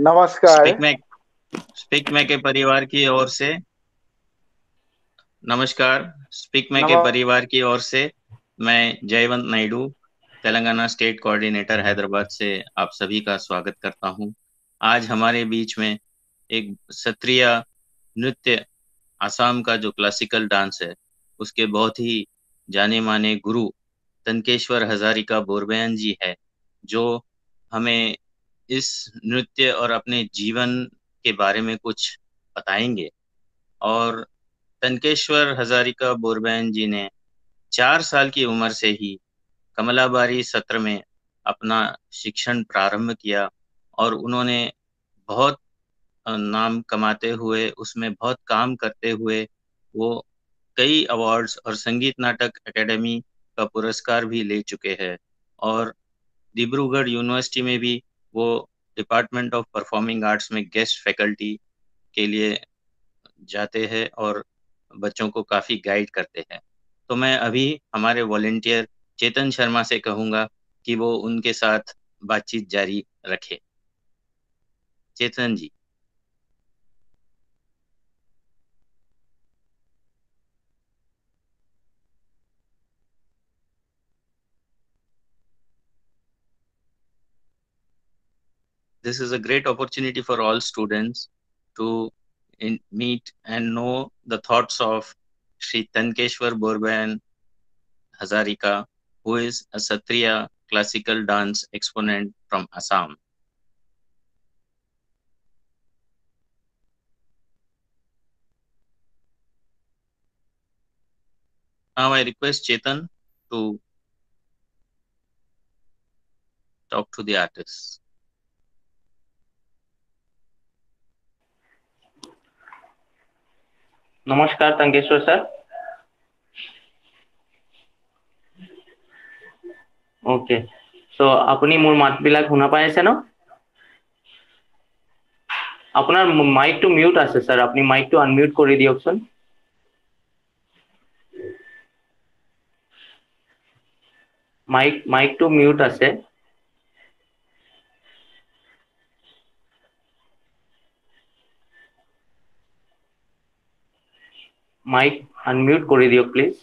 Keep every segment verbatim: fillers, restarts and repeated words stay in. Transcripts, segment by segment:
नमस्कार। स्पीक मैक स्पीक मैक के परिवार की ओर से नमस्कार। स्पीक मैक के नम परिवार की ओर से मैं जयवंत नायडू, तेलंगाना स्टेट कोऑर्डिनेटर हैदराबाद से आप सभी का स्वागत करता हूं। आज हमारे बीच में एक सत्रिय नृत्य, आसाम का जो क्लासिकल डांस है, उसके बहुत ही जाने माने गुरु तनकेश्वर हजारिका बोरबयान जी है, जो हमें इस नृत्य और अपने जीवन के बारे में कुछ बताएंगे। और तनकेश्वर हजारिका बोरबयान जी ने चार साल की उम्र से ही कमलाबारी सत्र में अपना शिक्षण प्रारंभ किया और उन्होंने बहुत अ, नाम कमाते हुए, उसमें बहुत काम करते हुए वो कई अवार्ड्स और संगीत नाटक एकेडमी का पुरस्कार भी ले चुके हैं। और डिब्रूगढ़ यूनिवर्सिटी में भी वो डिपार्टमेंट ऑफ परफॉर्मिंग आर्ट्स में गेस्ट फैकल्टी के लिए जाते हैं और बच्चों को काफ़ी गाइड करते हैं। तो मैं अभी हमारे वॉलेंटियर चेतन शर्मा से कहूँगा कि वो उनके साथ बातचीत जारी रखे। चेतन जी। This is a great opportunity for all students to in, meet and know the thoughts of Sri Tankeshwar Borbayan Hazarika, who is a Satriya classical dance exponent from Assam. Now I request Chetan to talk to the artists. नमस्कार तंकेश्वर sir. Okay, सो আপুনি মোৰ মাতবিলাক শুনা পাই আছে ন? আপোনাৰ মাইকটো mute আছে sir, আপনি মাইকটো আনমিউট কৰি দিয়কচোন। মাইক মাইকটো মিউট আছে। মাইক আনমিউট কৰি দিয়ক প্লিজ।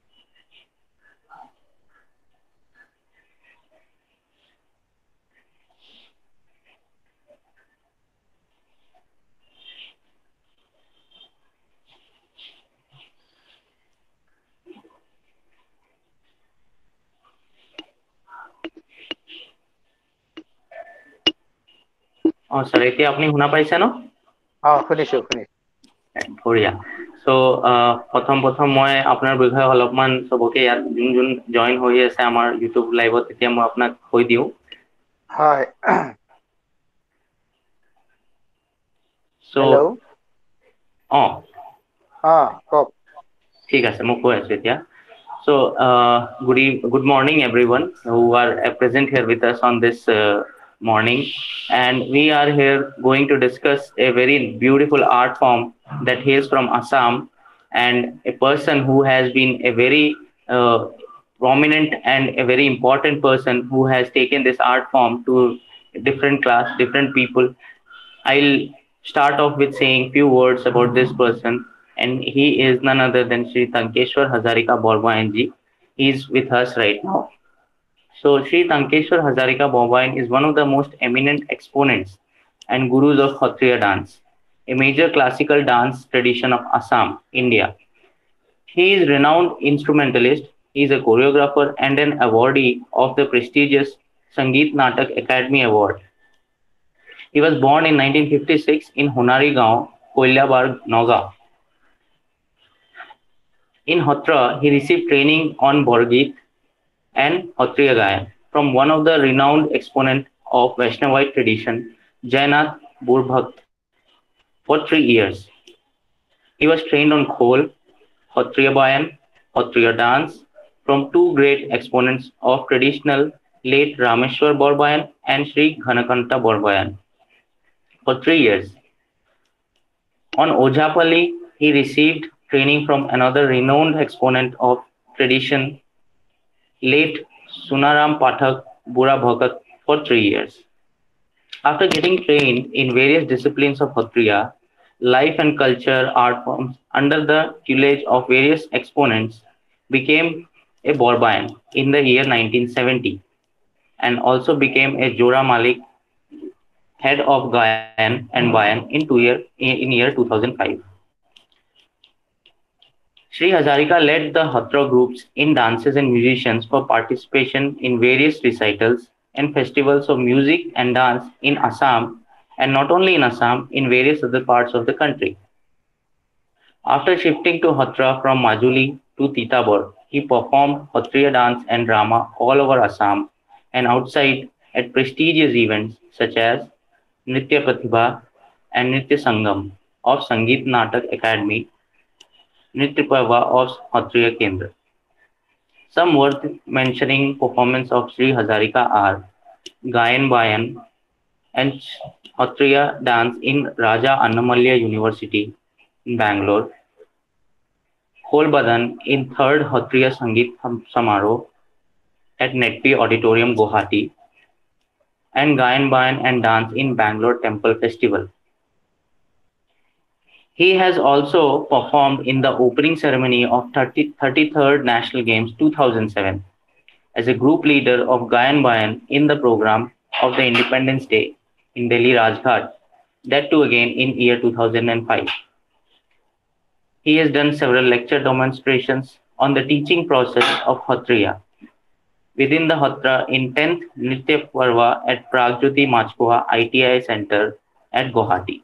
অ স্যার, এতিয়া আপুনি শুনা পাইছে ন? অ শুনিছো শুনিছো। বঢ়িয়া। সো প্ৰথম প্ৰথম মই আপোনাৰ বিষয়ে অলপমান চবকে ইয়াত যোন যোন জইন হৈ আছে আমাৰ ইউটিউব লাইভত, এতিয়া মই আপোনাক কৈ দিওঁ। হয়। So hello'. অ অ কওক। ঠিক আছে, মই কৈ আছো এতিয়া। So, uh, good eve good morning, everyone who are uh, present here with us on this uh, morning. And we are here going to discuss a very beautiful art form that hails from Assam, and a person who has been a very uh, prominent and a very important person who has taken this art form to different class, different people. I'll start off with saying few words about this person, and he is none other than Sri Tankeshwar Hazarika Borbayan ji. He is with us right now. So Sri Tankeshwar Hazarika Borbayan is one of the most eminent exponents and gurus of Khatriya dance, a major classical dance tradition of Assam, India. He is renowned instrumentalist. He is a choreographer and an awardee of the prestigious Sangeet Natak Academy Award. He was born in nineteen fifty-six in Honari Gaon, Koilyabarg, Noga. In Hotra, he received training on Borgit and Hotriya Gayan from one of the renowned exponent of Vaishnavite tradition, Jainath Burbhakt, for three years. He was trained on Khol, Hotriya Bayan, Hotriya dance from two great exponents of traditional late Rameshwar Borbayan and Sri Ghanakanta Borbayan for three years. On Ojapalli, he received training from another renowned exponent of tradition, late Sunaram Pathak Bura Bhagat, for three years. After getting trained in various disciplines of Kshatriya life and culture art forms under the tutelage of various exponents, became a Borbayan in the year nineteen seventy and also became a Jora Malik head of Gayan and Bayan in two year in year two thousand five. Sri Hazarika led the Hatra groups in dances and musicians for participation in various recitals and festivals of music and dance in Assam, and not only in Assam, in various other parts of the country. After shifting to Hatra from Majuli to Titabar, he performed Kshatriya dance and drama all over Assam and outside at prestigious events such as Nritya Pratibha and Nritya Sangam of Sangeet Natak Academy, Nritya Parva of Kshatriya Kendra. Some worth mentioning performance of Sri Hazarika are Gayan Bayan and Kshatriya dance in Raja Annamalya University in Bangalore, Khol Badan in third Kshatriya Sangeet Samaroh at Netpi Auditorium, Guwahati, and Gayan Bayan and dance in Bangalore Temple Festival. He has also performed in the opening ceremony of thirty-third National Games two thousand seven as a group leader of Gayan Bayan in the program of the Independence Day in Delhi Rajghat, that too again in year two thousand five. He has done several lecture demonstrations on the teaching process of Kshatriya within the Hatra in tenth Nritya Parva at Pragjyoti Machkoha I T I Center at Guwahati.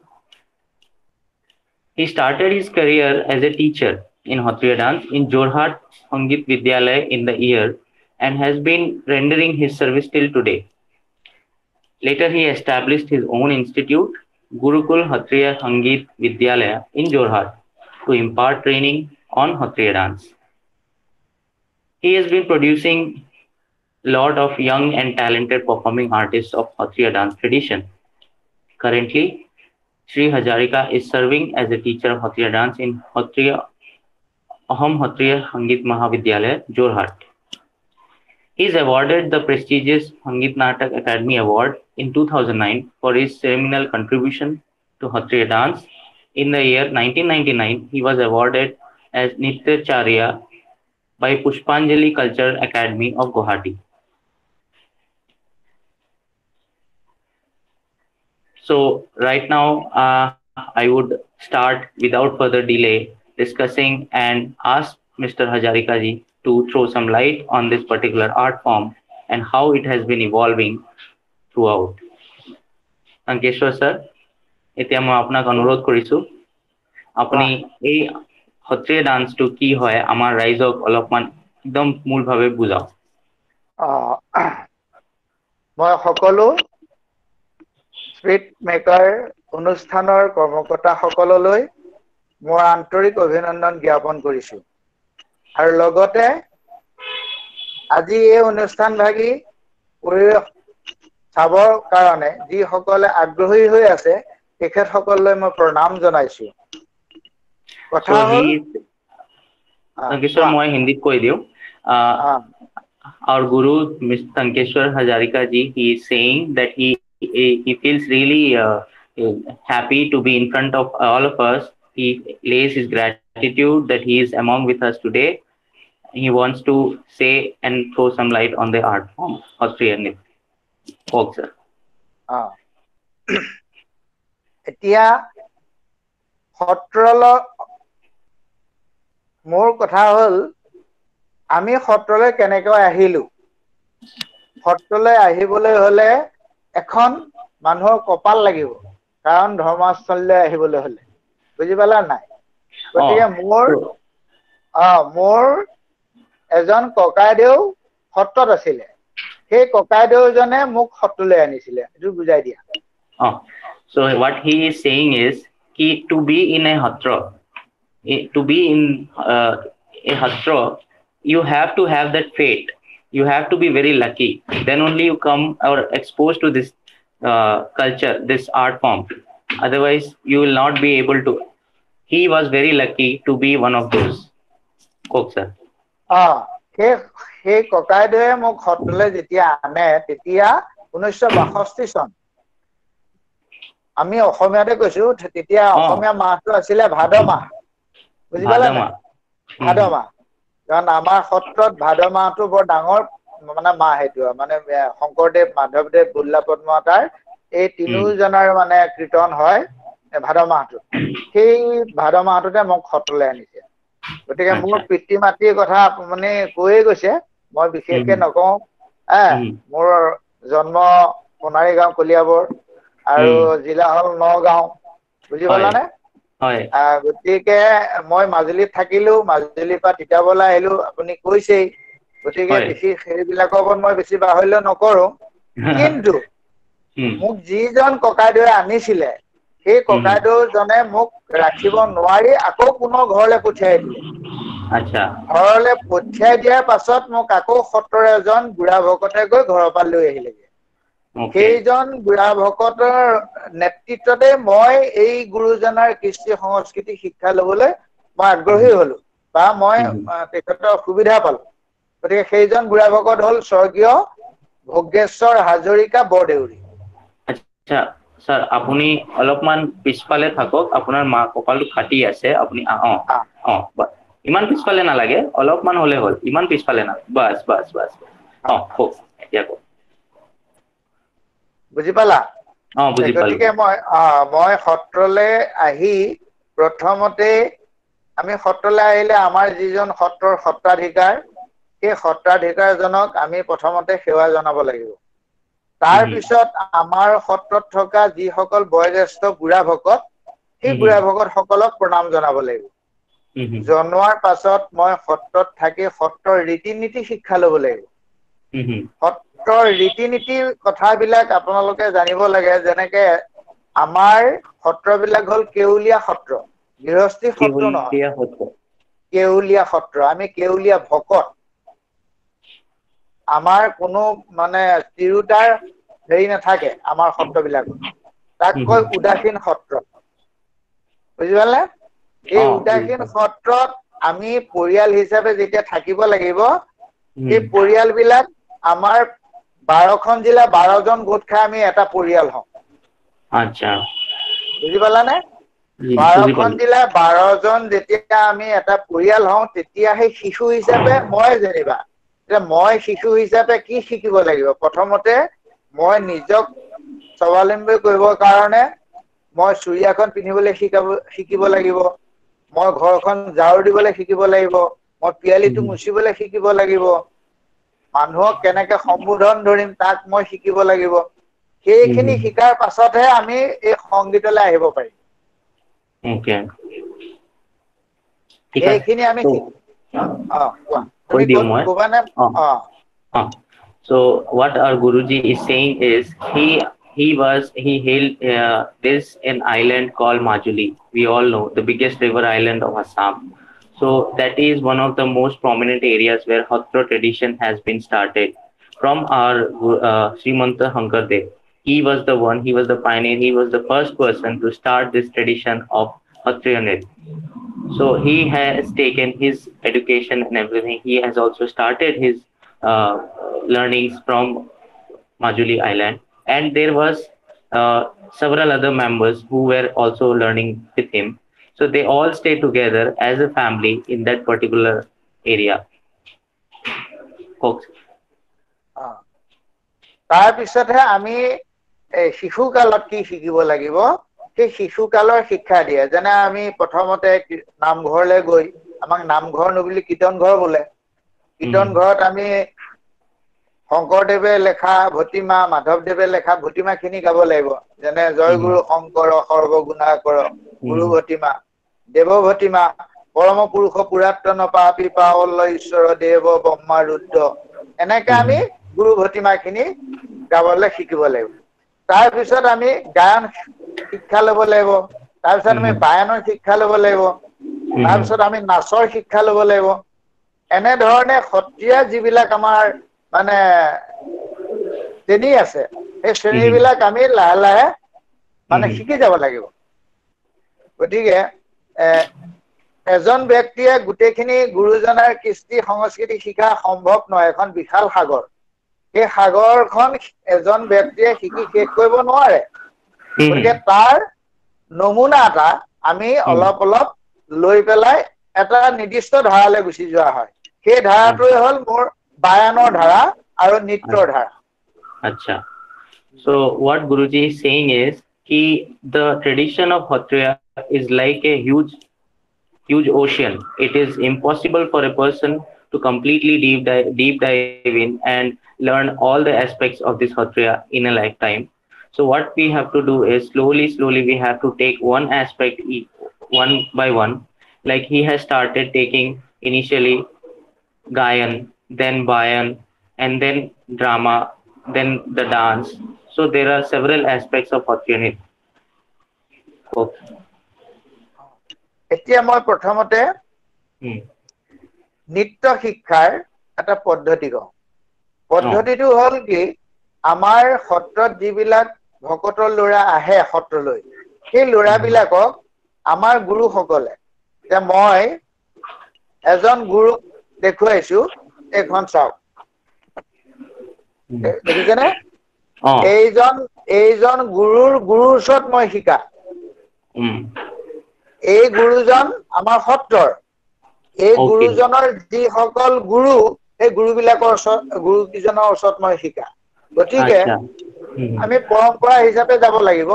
He started his career as a teacher in Kshatriya dance in Jorhat Sangeet Vidyalaya in the year and has been rendering his service till today. Later he established his own institute, Gurukul Kshatriya Sangeet Vidyalaya in Jorhat, to impart training on Kshatriya dance. He has been producing a lot of young and talented performing artists of Kshatriya dance tradition. Currently, Sri Hazarika is serving as a teacher of Kshatriya dance in Kshatriya Aham Kshatriya Sangeet Mahavidyalaya, Jorhat. He is awarded the prestigious Sangeet Natak Academy Award in two thousand nine for his seminal contribution to Kshatriya dance. In the year nineteen ninety-nine, he was awarded as Nityacharya by Pushpanjali Cultural Academy of Guwahati. So right now, uh, I would start without further delay discussing and ask Mister Hazarika ji to throw some light on this particular art form and how it has been evolving throughout. Ankeshwar sir, এতিয়া মই আপোনাক অনুৰোধ কৰিছো আপুনি এই সত্ৰীয়া ডান্সটো কি হয় আমাৰ ৰাইজক অলপমান একদম মূলভাৱে বুজাওক। মই সকলো স্পিৰিট মেকাৰ অনুষ্ঠানৰ কৰ্মকৰ্তাসকললৈ মোৰ আন্তৰিক অভিনন্দন জ্ঞাপন কৰিছো আৰু লগতে আজি এই অনুষ্ঠান ভাগি চাবৰ কাৰণে যিসকলে আগ্ৰহী হৈ আছে তেখেতসকললৈ মই প্ৰণাম জনাইছো। কথা হ'ল Tankeshwar মই হিন্দীত কৈ দিও। Our guru Mister Tankeshwar Hazarika ji, he is saying that he he feels really uh, happy to be in front of all of us. He lays his gratitude that he is among with us today. He wants to say and throw some light on the art form Kshatriya Nritya. Okay, sir. Ah. এতিয়া সত্ৰল মোৰ কথা হ'ল আমি সত্ৰলৈ কেনেকৈ আহিলো। সত্ৰলৈ আহিবলৈ হলে এখন মানুহৰ কপাল লাগিব কাৰণ ধৰ্মস্থললৈ আহিবলৈ হলে বুজি পালা নাই। গতিকে মোৰ অ মোৰ এজন ককাইদেউ সত্ৰত আছিলে সেই ককাইদেউজনে মোক সত্ৰলৈ আনিছিলে এইটো বুজাই দিয়া। Oh, so what he is saying is ki to be in a hatra, to be in uh, a hatra, you have to have that fate. You have to be very lucky. Then only you come or exposed to this uh, culture, this art form. Otherwise, you will not be able to. He was very lucky to be one of those. Coke, sir. Ah, he he ককাইদেউয়ে মোক সত্ৰলৈ যেতিয়া আনে তেতিয়া ঊনৈছশ বাষষ্ঠি চন আমি অসমীয়াতে কৈছো তেতিয়া অসমীয়া মাহটো আছিলে ভাদ মাহ বুজি পালা না ভাদ মাহ কাৰণ আমাৰ সত্ৰত ভাদ মাহটো বৰ ডাঙৰ মানে মাহ সেইটো মানে শংকৰদেৱ মাধৱদেৱ বুল্লা পদ্মতাৰ এই তিনিওজনৰ মানে কীৰ্তন হয় ভাদ মাহটো সেই ভাদ মাহটোতে মোক সত্ৰলৈ আনিছে গতিকে মোৰ পিতৃ মাতৃৰ কথা মানে কৈয়ে গৈছে মই বিশেষকে নকওঁ আ মোৰ জন্ম সোণাৰী গাঁও কলিয়াবৰ আৰু জিলা হল নগাঁও বুজি পালানে হয় গতিকে মই মাজুলীত থাকিলো মাজুলীৰ পৰা তিতাবৰলৈ আহিলো আপুনি কৈছেই গতিকে বেছি সেইবিলাকৰ ওপৰত মই বেছি বাহুল্য নকৰো কিন্তু মোক যিজন ককাইদেৱে আনিছিলে সেই ককাইদেউজনে মোক ৰাখিব নোৱাৰি আকৌ পুনৰ ঘৰলৈ পঠিয়াই দিলে আচ্ছা ঘৰলৈ পঠিয়াই দিয়াৰ পাছত মোক আকৌ সত্ৰৰ এজন বুঢ়া ভকতে গৈ ঘৰৰ পৰা লৈ আহিলেগে সেইজন বুঢ়া ভকতৰ নেতৃত্বতে মই এই গুৰুজনাৰ কৃষ্টি সংস্কৃতি শিক্ষা লবলৈ মই আগ্ৰহী হলো বা মই তেখেতৰ সুবিধা পালো গতিকে সেইজন বুঢ়া ভকত হল স্বৰ্গীয় ভোগেশ্বৰ হাজৰিকা বৰদেউৰী আচ্ছা স্যার আপুনি অলপমান পিছফালে থাকক আপোনাৰ মা কঁকালটো ফাটি আছে আপুনি অ অ ইমান পিছফালে নালাগে অলপমান হলে হ'ল ইমান পিছফালে না বাস বাস বাস অ খুব এতিয়া কওক বুজি পালা অ বুজি পালো গতিকে মই মই সত্ৰলৈ আহি প্ৰথমতে আমি সত্ৰলৈ আহিলে আমাৰ যিজন সত্ৰৰ সত্ৰাধিকাৰ সেই সত্ৰাধিকাৰজনক আমি প্ৰথমতে সেৱা জনাব লাগিব তাৰ পিছত আমাৰ সত্ৰত থকা যিসকল বয়োজ্যেষ্ঠ বুঢ়া ভকত সেই বুঢ়া ভকত সকলক প্ৰণাম জনাব লাগিব জনোৱাৰ পাছত মই সত্ৰত থাকি সত্ৰৰ ৰীতি নীতি শিক্ষা লব লাগিব সত্ৰৰ ৰীতি নীতিৰ কথাবিলাক আপোনালোকে জানিব লাগে যেনেকে আমাৰ সত্ৰবিলাক হল কেউলীয়া সত্ৰ গৃহস্থী সত্ৰ নহয় কেউলীয়া সত্ৰ আমি কেউলীয়া ভকত আমাৰ কোনো মানে তিৰোতাৰ হেৰি নাথাকে আমাৰ সত্ৰবিলাকত তাক কয় উদাসীন সত্ৰ বুজি পালে এই উদাসীন সত্ৰত আমি পৰিয়াল হিচাপে যেতিয়া থাকিব লাগিব সেই পৰিয়ালবিলাক আমাৰ বাৰখন জিলা বাৰজন গোট খাই আমি এটা পৰিয়াল হওঁ আচ্ছা বুজি পালানে বাৰখন জিলা বাৰজন যেতিয়া আমি এটা পৰিয়াল হওঁ তেতিয়া সেই শিশু হিচাপে মই যেনিবা এতিয়া মই শিশু হিচাপে কি শিকিব লাগিব প্ৰথমতে মই নিজক স্বাৱলম্বী কৰিবৰ কাৰণে মই চুৰিয়াখন পিন্ধিবলৈ শিকাব শিকিব লাগিব মই ঘৰখন ঝাৰু দিবলৈ শিকিব লাগিব মই পিয়ালিটো মুচিবলৈ শিকিব লাগিব মানুহক কেনেকে সম্বোধন ধৰিম তাক মই শিকিব লাগিব সেইখিনি শিকাৰ পাছতহে আমি এই সংগীতলৈ আহিব পাৰিম ওকে ঠিক আছে এইখিনি আমি অ কোৱা কৈ দিও মই ক'বা নে অ so what our Guruji is saying is he he was he hailed uh, this an island called Majuli we all know the biggest river island of Assam so that is one of the most prominent areas where Hatra tradition has been started from our uh, Srimanta Hankardev he was the one he was the pioneer he was the first person to start this tradition of Hatriyanit so he has taken his education and everything he has also started his uh, learnings from Majuli Island and there was uh, several other members who were also learning with him so they all stay together as a family in that particular area folks তাৰ পিছতহে আমি শিশু কালত কি শিকিব লাগিব সেই শিশু কালৰ শিক্ষা দিয়ে যেনে আমি প্ৰথমতে নামঘৰলৈ গৈ আমাক নামঘৰ নবুলি কীৰ্তন ঘৰ বোলে কীৰ্তন ঘৰত আমি শংকৰদেৱে লেখা ভতিমা মাধৱদেৱে লেখা ভতিমা খিনি গাব লাগিব যেনে জয় গুৰু শংকৰ সৰ্বগুণাকৰ গুৰু ভতিমা দেৱ ভতিমা পৰম পুৰুষ পুৰাতন পাপী পাৱল ঈশ্বৰ দেৱ ব্ৰহ্মা ৰুদ্ৰ এনেকে আমি গুৰু ভতিমা খিনি গাবলৈ শিকিব লাগিব তাৰ পিছত আমি গায়ন শিক্ষা লব লাগিব তাৰ পিছত আমি বায়নৰ শিক্ষা লব লাগিব তাৰ পিছত আমি নাচৰ শিক্ষা লব লাগিব এনে ধৰণে সত্ৰীয়া যিবিলাক আমাৰ মানে শ্ৰেণী আছে সেই শ্ৰেণীবিলাক আমি লাহে লাহে মানে শিকি যাব লাগিব গতিকে এজন ব্যক্তিয়ে গোটেইখিনি গুৰুজনাৰ কৃষ্টি সংস্কৃতি শিকা সম্ভৱ নহয় এখন বিশাল সাগৰ সেই সাগৰখন এজন ব্যক্তিয়ে শিকি শেষ কৰিব নোৱাৰে গতিকে তাৰ নমুনা এটা আমি অলপ অলপ লৈ পেলাই এটা নিৰ্দিষ্ট ধাৰালৈ গুচি যোৱা হয় সেই ধাৰাটোৱে হ'ল মোৰ বায়ানৰ ধাৰা আৰু নৃত্যৰ ধাৰা আচ্ছা so what Guruji is saying is ki the tradition of Satriya is like a huge huge ocean. It is impossible for a person to completely deep dive, deep dive in and learn all the aspects of this Satriya in a lifetime. So what we have to do is slowly, slowly we have to take one aspect one by one. Like he has started taking initially Gayan, then Bayan, and then drama, then the dance. So there are several aspects of Satriya. Okay. এতিয়া মই প্ৰথমতে নৃত্য শিক্ষাৰ এটা পদ্ধতি কওঁ পদ্ধতিটো হ'ল কি আমাৰ সত্ৰত যিবিলাক ভকতৰ ল'ৰা আহে সত্ৰলৈ সেই ল'ৰাবিলাকক আমাৰ গুৰুসকলে যে মই এজন গুৰুক দেখুৱাইছো এখন চাওক দেখিছেনে এইজন এইজন গুৰুৰ গুৰুৰ ওচৰত মই শিকা এই গুৰুজন আমাৰ সত্ৰৰ এই গুৰুজনৰ যিসকল গুৰু এই গুৰুবিলাকৰ ওচৰত গুৰুকিজনৰ ওচৰত মই শিকা গতিকে আমি পৰম্পৰা হিচাপে যাব লাগিব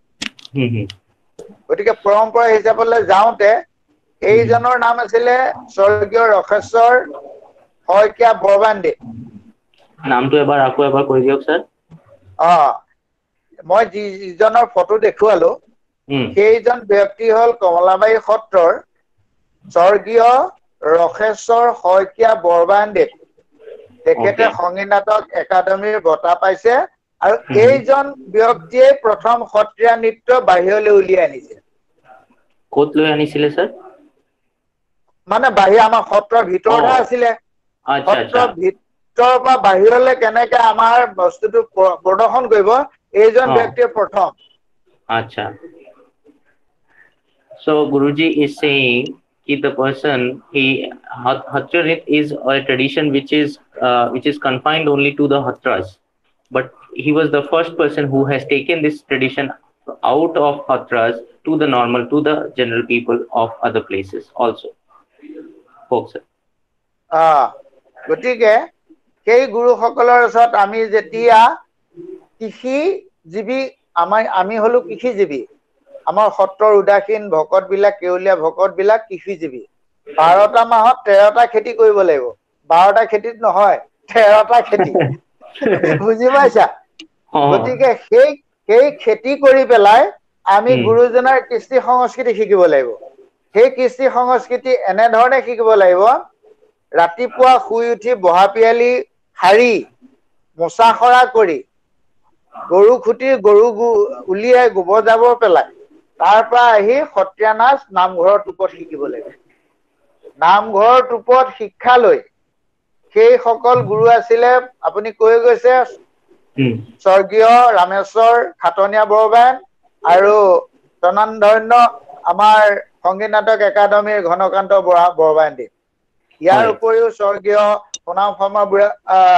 গতিকে পৰম্পৰা হিচাপলৈ যাওঁতে এইজনৰ নাম আছিলে স্বৰ্গীয় ৰখেশ্বৰ শইকীয়া বৰবান্দে নামটো এবাৰ আকৌ এবাৰ কৈ দিয়ক স্যাৰ অ মই যিজনৰ ফটো দেখুৱালো সেইজন ব্যক্তি হল কমলাবাৰী সত্ৰৰ স্বৰ্গীয় ৰখেশ্বৰ শইকীয়া বৰবান্দে তেখেতে সংগীত নাটক একাডেমীৰ বঁটা পাইছে আৰু এইজন ব্যক্তিয়ে প্ৰথম সত্ৰীয়া নৃত্য বাহিৰলৈ উলিয়াই আনিছে ক'ত লৈ আনিছিলে স্যাৰ মানে বাহিৰ আমাৰ সত্ৰৰ ভিতৰতে আছিলে সত্ৰৰ ভিতৰৰ পৰা বাহিৰলৈ কেনেকে আমাৰ বস্তুটো প্ৰদৰ্শন কৰিব এইজন ব্যক্তিয়ে প্ৰথম আচ্ছা So Guruji is saying that the person he Satriya is a tradition which is uh, which is confined only to the Satras, but he was the first person who has taken this tradition out of Satras to the normal to the general people of other places also. Folks. Ah, গতিকে সেই গুৰুসকলৰ ওচৰত আমি যেতিয়া কৃষি জীৱী আমি আমি হলো কৃষিজীৱী আমাৰ সত্ৰৰ উদাসীন ভকত বিলাক কেউলীয়া ভকত বিলাক কৃষিজীৱী বাৰটা মাহত তেৰটা খেতি কৰিব লাগিব বাৰটা খেতিত নহয় তেৰটা খেতি বুজি পাইছা গতিকে সেই সেই খেতি কৰি পেলাই আমি গুৰুজনাৰ কৃষ্টি সংস্কৃতি শিকিব লাগিব সেই কৃষ্টি সংস্কৃতি এনে ধৰণে শিকিব লাগিব ৰাতিপুৱা শুই উঠি বহাপিয়ালি হাৰি মোচাখৰা কৰি গৰু খুটি গৰু উলিয়াই গোবৰ জাবৰ পেলাই তাৰ পৰা আহি সত্ৰীয়া নাচ নামঘৰৰ টুপত শিকিব লাগিব নামঘৰৰ টুপত শিক্ষা লৈ সেই সকল গুৰু আছিলে আপুনি কৈ গৈছে স্বৰ্গীয় ৰামেশ্বৰ খাটনীয়া বৰবায়ন আৰু তনান্ধন্য আমাৰ সংগীত নাটক একাডেমীৰ ঘনকান্ত বৰা বৰবায়নদেৱ ইয়াৰ উপৰিও স্বৰ্গীয় প্ৰণাম শৰ্মা বুঢ়া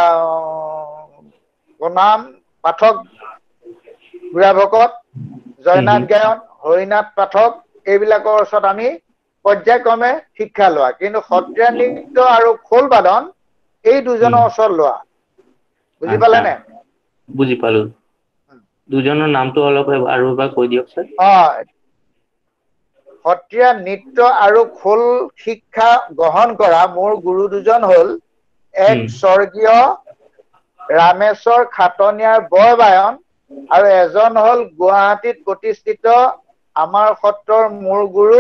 প্ৰণাম পাঠক বুঢ়া ভকত জয়নাথ গায়ন হৰিনাথ পাঠক এইবিলাকৰ ওচৰত আমি পৰ্যায়ক্ৰমে শিক্ষা লোৱা কিন্তু সত্ৰীয়া নৃত্য আৰু খোল বাদন এই দুজনৰ ওচৰত লোৱা বুজি পালে নে বুজি পালো দুজনৰ নামটো অলপ আৰু এবাৰ কৈ দিয়ক স্যাৰ অ সত্ৰীয়া নৃত্য আৰু খোল শিক্ষা গ্ৰহণ কৰা মোৰ গুৰু দুজন হল এক স্বৰ্গীয় ৰামেশ্বৰ খাটনীয়াৰ বৰবায়ন আৰু এজন হল গুৱাহাটীত প্ৰতিষ্ঠিত আমাৰ সত্ৰৰ মোৰ গুৰু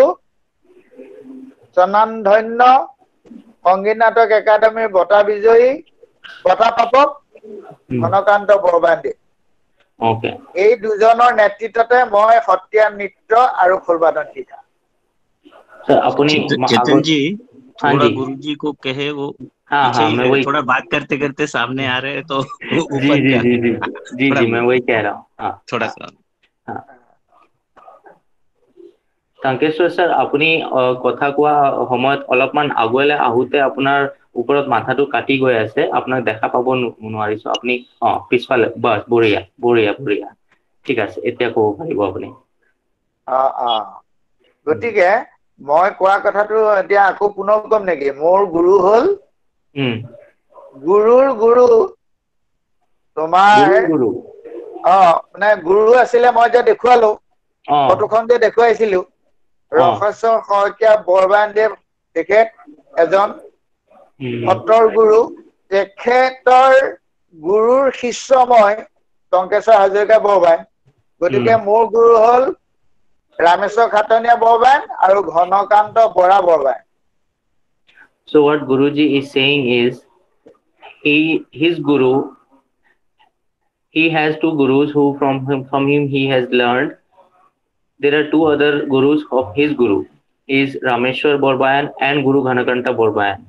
চনান্ধন্য সংগীত নাটক একাডেমীৰ বঁটা বিজয়ী বঁটা প্ৰাপক ঘনকান্ত বৰবায়নদেৱ ओके এই দুজনৰ নেতৃত্বতে মই সত্ৰীয়া নৃত্য আৰু খোলবাদন শিকা सर अपनी चेतन जी थोड़ा गुरुजी को कहे वो हाँ हाँ मैं वही थोड़ा बात करते करते सामने आ रहे हैं तो जी जी जी जी जी जी मैं वही कह रहा हूँ हाँ थोड़ा सा हाँ টংকেশ্বৰ স্যাৰ আপুনি কথা কোৱা সময়ত অলপমান আগুৱালে আহোতে আপোনাৰ ওপৰত মাথাটো কাটি গৈ আছে আপোনাক দেখা পাব নোৱাৰিছো আপুনি অ পিছফালে বাস বঢ়িয়া বঢ়িয়া বঢ়িয়া ঠিক আছে এতিয়া ক'ব পাৰিব আপুনি আ আ গতিকে মই কোৱা কথাটো এতিয়া আকৌ পুনৰ কম নেকি মোৰ গুৰু হল হুম গুৰুৰ গুৰু তোমাৰ গুৰু গুৰু অ মানে গুৰু আছিলে মই যে দেখুৱালো অ ফটোখন যে দেখুৱাইছিলো অ ৰহস্য শইকীয়া বৰবানদেৱ তেখেত এজন হুম সত্ৰৰ গুৰু তেখেতৰ গুৰুৰ শিষ্য মই টংকেশ্বৰ হাজৰিকা বৰবান হুম গতিকে মোৰ গুৰু হল ৰামেশ্বৰ খাটনীয়া বৰবান আৰু Ghanakanta Bora বৰবান So what Guruji is saying is he his guru he has two gurus who from him from him he has learned. There are two other gurus of his guru is Rameshwar Borbayan and Guru Ghanakanta Borbayan.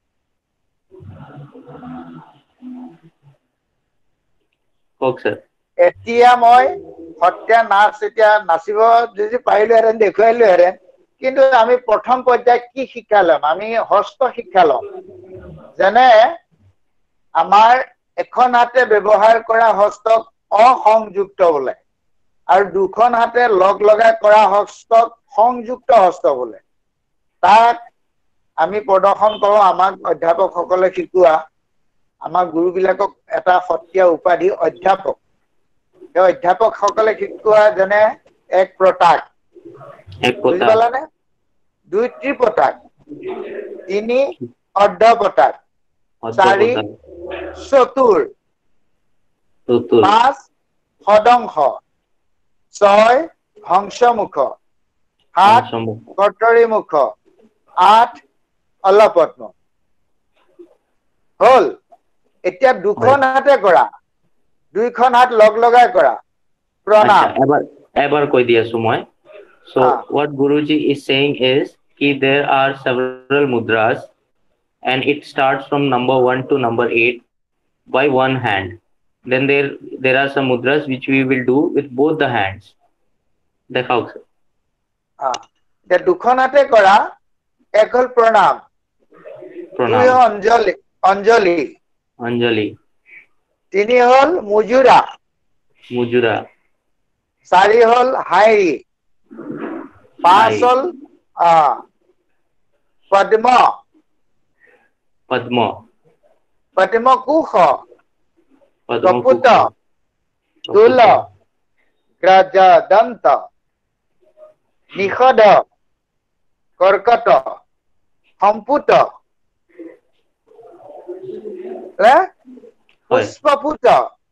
Okay, sir. এতিয়া মই সত্ৰীয়া নাচ এতিয়া নাচিব যদি পাৰিলোহেঁতেন দেখুৱাইলোহেঁতেন কিন্তু আমি প্ৰথম পৰ্যায়ত কি শিক্ষা ল'ম আমি হস্ত শিক্ষা ল'ম যেনে আমাৰ এখন হাতে ব্যৱহাৰ কৰা হস্তক অসংযুক্ত বোলে আৰু দুখন হাতে লগ লগাই কৰা হস্তক সংযুক্ত হস্ত বোলে তাক আমি প্ৰদৰ্শন কৰোঁ আমাক অধ্যাপকসকলে শিকোৱা আমাৰ গুৰুবিলাকক এটা সত্ৰীয়া উপাধি অধ্যাপক এই অধ্যাপকসকলে শিকোৱা যেনে এক প্ৰতাক এক বুজি পতা পালানে দুই ত্ৰিপতাক তিনি অৰ্ধ পতাক অৰ্ধ চাৰি পতা চতুৰ চতুৰ পাঁচ সদংশ ছয় হংসমুখ সাত পঞ্চমুখ কৰ্তৰী মুখ আঠ অলপদ্ম হল এতিয়া দুখন হাতে কৰা দুইখন হাত লগ লগাই কৰা আচ্ছা প্ৰণাম এবাৰ এবাৰ কৈ দি আছো মই so Ah. what Guruji is saying is ki there are several mudras and it starts from number one to number eight by one hand then there there are some mudras which we will do with both the hands দেখাওক sir এতিয়া দুখন হাতে কৰা এক হল প্ৰণাম দুই প্ৰণাম অঞ্জলি অঞ্জলি অঞ্জলি তিনি হল মুজুৰা মুজুৰা চাৰি হল হাইৰি পাঁচ হাই হল আহ পদ্ম পদ্ম পদ্ম কুশ পদ্ম কপুত কুশ, তুল কপুত, গ্ৰজ দন্ত নিষদ কৰ্কট সম্পুত পুষ্পপুত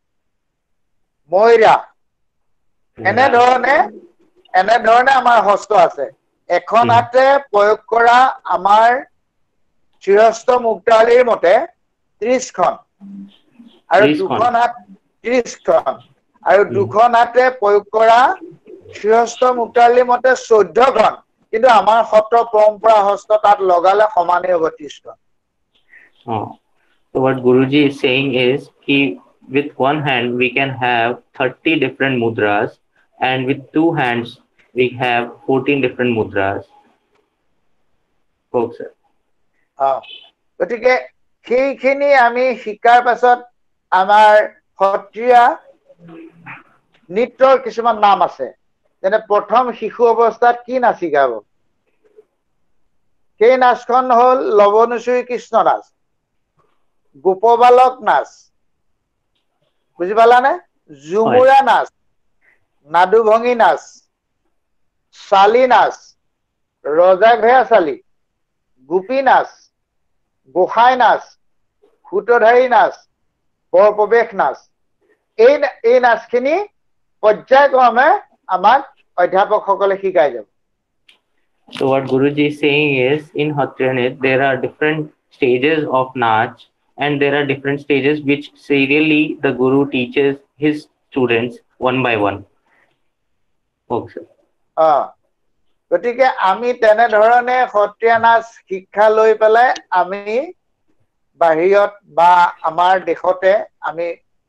ময়ৰা এনেধৰণে এনেধৰণে আমাৰ হস্ত আছে এখন হাতে প্ৰয়োগ কৰা আমাৰ চিৰস্ত মুক্তাৱলীৰ মতে ত্ৰিশখন আৰু দুখন হাত ত্ৰিশখন আৰু দুখন হাতে প্ৰয়োগ কৰা চিৰস্ত মুক্তাৱলীৰ মতে চৈধ্যখন কিন্তু আমাৰ সত্ৰ পৰম্পৰা হস্ত তাত লগালে সমানেই হ'ব ত্ৰিশখন oh. So what Guruji is saying is he with one hand we can have thirty different mudras and with two hands we have fourteen different mudras. Okay, sir. Oh. গতিকে সেইখিনি আমি শিকাৰ পাছত আমাৰ সত্ৰীয়া নৃত্যৰ কিছুমান নাম আছে যেনে প্ৰথম শিশু অৱস্থাত কি নাচ শিকাব সেই নাচখন হল লৱণচুৰী কৃষ্ণ নাচ গোপবালক নাচ বুজি পালানে ঝুমুৰা নাচ নাদুভঙী নাচ চালি নাচ ৰজাঘেৰা চালি গোপী নাচ গোসাই নাচ সূতধাৰী নাচ বৰপ্ৰৱেশ নাচ এই এই নাচখিনি পৰ্যায়ক্ৰমে আমাক অধ্যাপকসকলে শিকাই যাব So what Guruji is saying is in Satriya Nrit there are different stages of Nach and there are different stages which serially the Guru teaches his students one by one. Okay, sir. Ah. গতিকে আমি তেনেধৰণে সত্ৰীয়া নাচ শিক্ষা লৈ পেলাই আমি বাহিৰত বা আমাৰ দেশতে আমি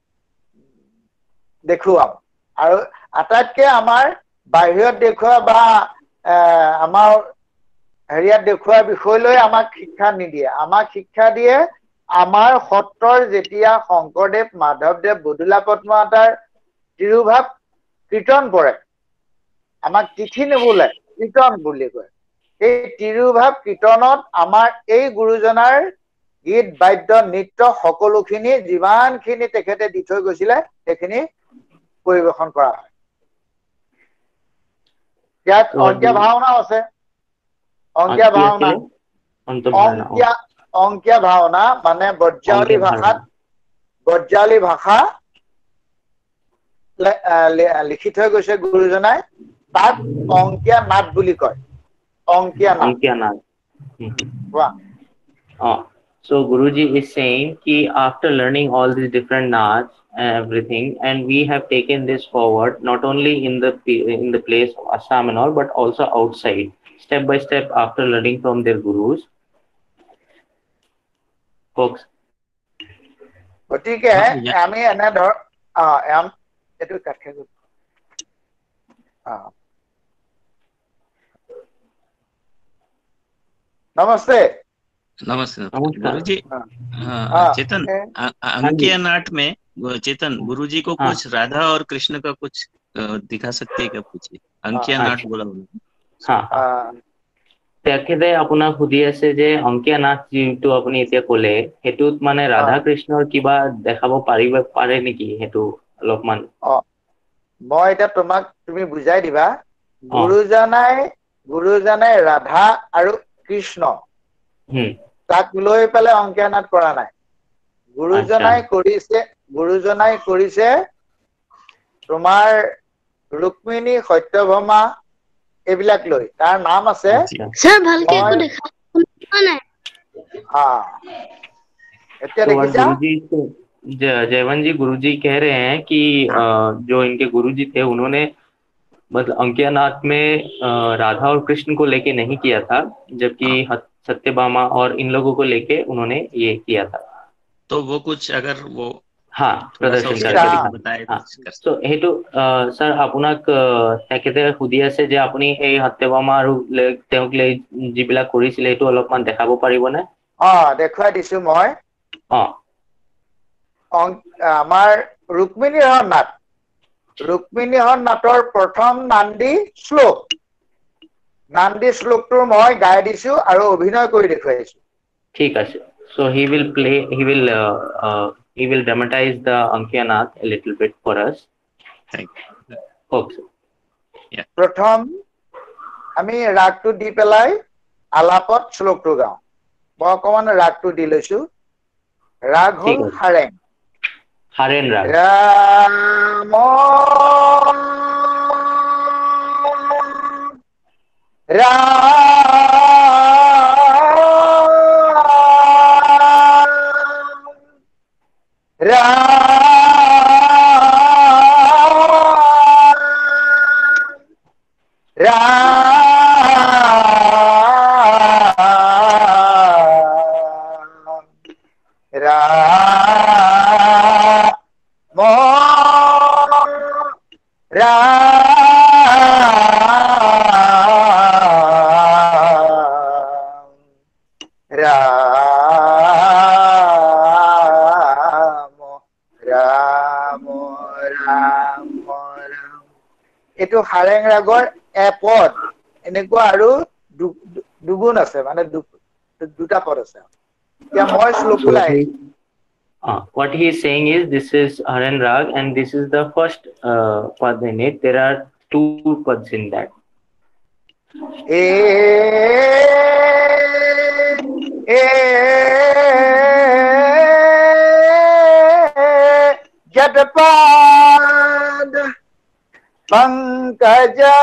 দেখুৱাম আৰু আটাইতকৈ আমাৰ বাহিৰত দেখুৱা বা আমাৰ হেৰিয়াত দেখুৱা বিষয় লৈ আমাক শিক্ষা নিদিয়ে আমাক শিক্ষা দিয়ে আমাৰ সত্ৰৰ যেতিয়া শংকৰদেৱ মাধৱদেৱ বদুলা পদ্মাৱতাৰ তিৰুভাৱ কীৰ্তন পৰে, আমাক তিথি নুবোলে, কীৰ্তন বুলি কয়। এই তিৰুভাৱ কীৰ্তনত আমাৰ এই গুৰুজনাৰ গীত বাদ্য নৃত্য সকলোখিনি যিমানখিনি তেখেতে দি থৈ গৈছিলে সেইখিনি পৰিবেশন কৰা হয়। ইয়াত অংকীয়া ভাওনাও আছে। অংকীয়া ভাওনা অংকীয়া অংকীয়া ভাওনা মানে ব্ৰজাৱলী ভাষাত ব্ৰজাৱলী ভাষা লিখি থৈ গৈছে গুৰুজনাই, তাক অংকীয়া নাট বুলি কয়। অংকীয়া নাট। অংকীয়া নাট। কোৱা। Oh, so Guruji is saying ki after learning all these different naats and everything, and we have taken this forward not only in the in the place of Assam and all, but also outside, step by step after learning from their gurus. Folks. গতিকে আমি এনে ধৰ আম এটো কাটে গ'ল। नमस्ते। नमस्ते गुरुजी। हाँ चेतन, अंकिया नाट में चेतन गुरुजी को कुछ राधा और कृष्ण का कुछ दिखा सकते हैं क्या? पूछिए। अंकिया नाट बोला उन्होंने। हाँ তেখেতে আপোনাক সুধি আছে যে অংকীয়া নাট যিটো আপুনি এতিয়া ক'লে হেতুত মানে ৰাধা কৃষ্ণৰ কিবা দেখাব পাৰিব পাৰে নেকি? হেতু অলপমান মই এটা তোমাক তুমি বুজাই দিবা। গুৰুজনাই গুৰুজনাই ৰাধা আৰু কৃষ্ণ তাক লৈ পেলাই অংকীয়া নাট কৰা নাই। গুৰুজনাই কৰিছে গুৰুজনাই কৰিছে তোমাৰ ৰুক্মিণী সত্যভামা এইবিলাক লৈ। তাৰ নাম আছে স্যার ভালকে একটু দেখা নাই। हाँ तो गुरुजी जयवंत जी गुरुजी कह रहे हैं कि जो इनके गुरुजी थे उन्होंने मतलब अंकिया नाट में राधा और कृष्ण को लेके नहीं किया था, जबकि सत्यभामा और इन लोगों को लेके उन्होंने ये किया था। तो वो कुछ अगर वो हाँ प्रदर्शन करके बताए तो हेतु सर আপোনাক তেখেতে সুধি আছে যে আপুনি এই সত্যভামা আৰু তেওঁক লৈ যিবিলাক কৰিছিলে এইটো অলপমান দেখাব পাৰিবনে? অ দেখুৱাই দিছো মই। অ আমাৰ ৰুক্মিণী হৰণ নাট ৰুক্মিণী হৰণ নাটৰ প্ৰথম নান্দী শ্লোক নান্দী শ্লোকটো মই গাই দিছো আৰু অভিনয় কৰি দেখুৱাইছো। ঠিক আছে। So he will play he will uh, uh, he will dramatize the Ankiya Nath a little bit for us. Thank you. Okay. Yeah. প্ৰথম আমি ৰাগটো দি পেলাই আলাপত শ্লোকটো গাওঁ। মই অকমান ৰাগটো দি লৈছো। ৰাগ হল হাৰেং। হাৰেন ৰাগ। ৰাম রাম রাম এটো হাৰেং ৰাগৰ এপদ এনেকুৱা আৰু দুগুণ আছে মানে দুটা পদ আছে। এতিয়া মই শ্লোকলাই Uh, what he is saying is this is Haran Rag and this is the first uh, pad in it. There are two pads in that. E e Jatapad Pankaja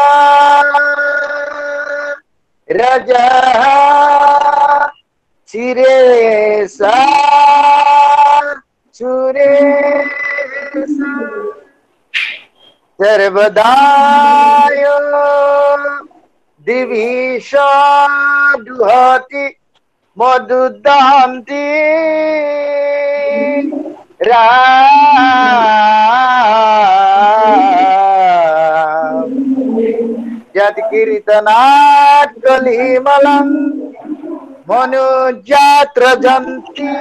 Raja Siresa Suresa Sarvadayo Divisha Duhati Modudanti Ram Yat Kirtanat Kalimalam Manujatra Janti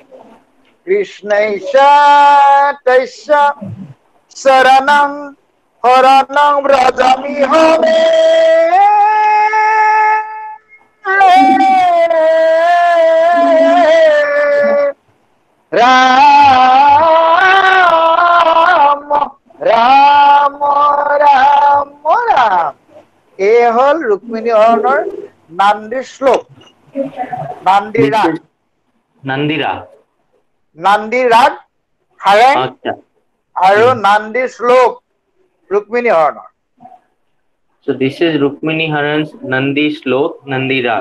Krishnaisha Taisha Saranam শৰণং ব্ৰজামি হমে Ram Ram Ram Ram. এই হল ৰুক্মিণী হৰণৰ নান্দী শ্লোক, নান্দী ৰাগ, Nandi Rag. নান্দী ৰাগ হাৰেং Acha. আৰু নান্দী শ্লোক Rukmini হৰণৰ। So this is Rukmini Haran's Nandi Slok Nandi Rag.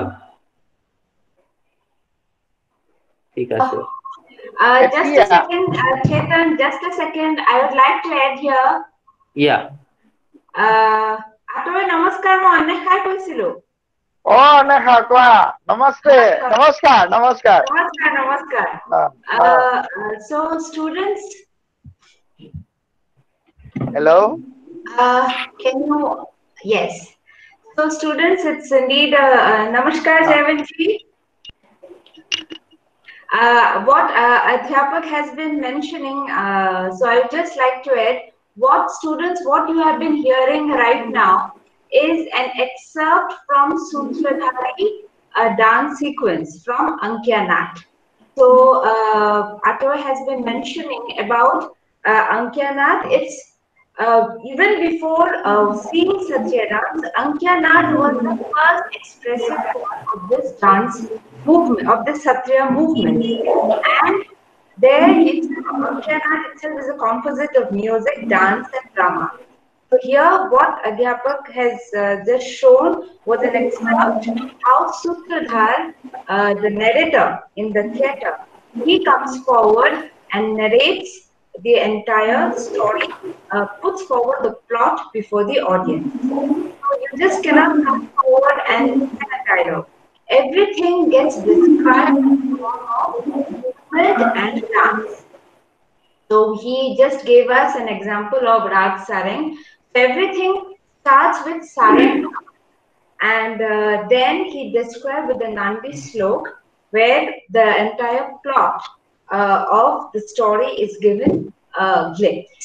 ठीक है sir. Uh, just a Yeah. second, uh, Chetan, just a second. I would like to add here. Yeah. Uh, Atoy namaskar mo anekhai koisilu. অ নেখা কোৱা। নমস্তে, নমস্কাৰ নমস্কাৰ। Namaskar, namaskar. O, O. Uh, uh, so students, Hello. uh, can you? Yes. So students, it's indeed uh, uh, namaskar, Jayavantji. Uh, what uh, Adhyapak has been mentioning, uh, so I would just like to add, what students, what you have been hearing right now is an excerpt from Sutradhari, a dance sequence from Ankya Nat. So uh, Atoy has been mentioning about uh, Ankya Nat. It's uh, even before uh, seeing Satya dance, Ankya Nat was the first expressive form of this dance movement, of the Satya movement. And there it's, Ankya Nat itself is a composite of music, dance and drama. So here what Adhyapak has uh, just shown was an excerpt how Sutradhar, uh, the narrator in the theatre, he comes forward and narrates the entire story, uh, puts forward the plot before the audience. So you just cannot come forward and say a dialogue. Everything gets described in the form of movement and dance. So he just gave us an example of Rag Sarang. So everything starts with Sarang, and uh, then he described with the Nandi Slok, where the entire plot uh, of the story is given uh, glimpse.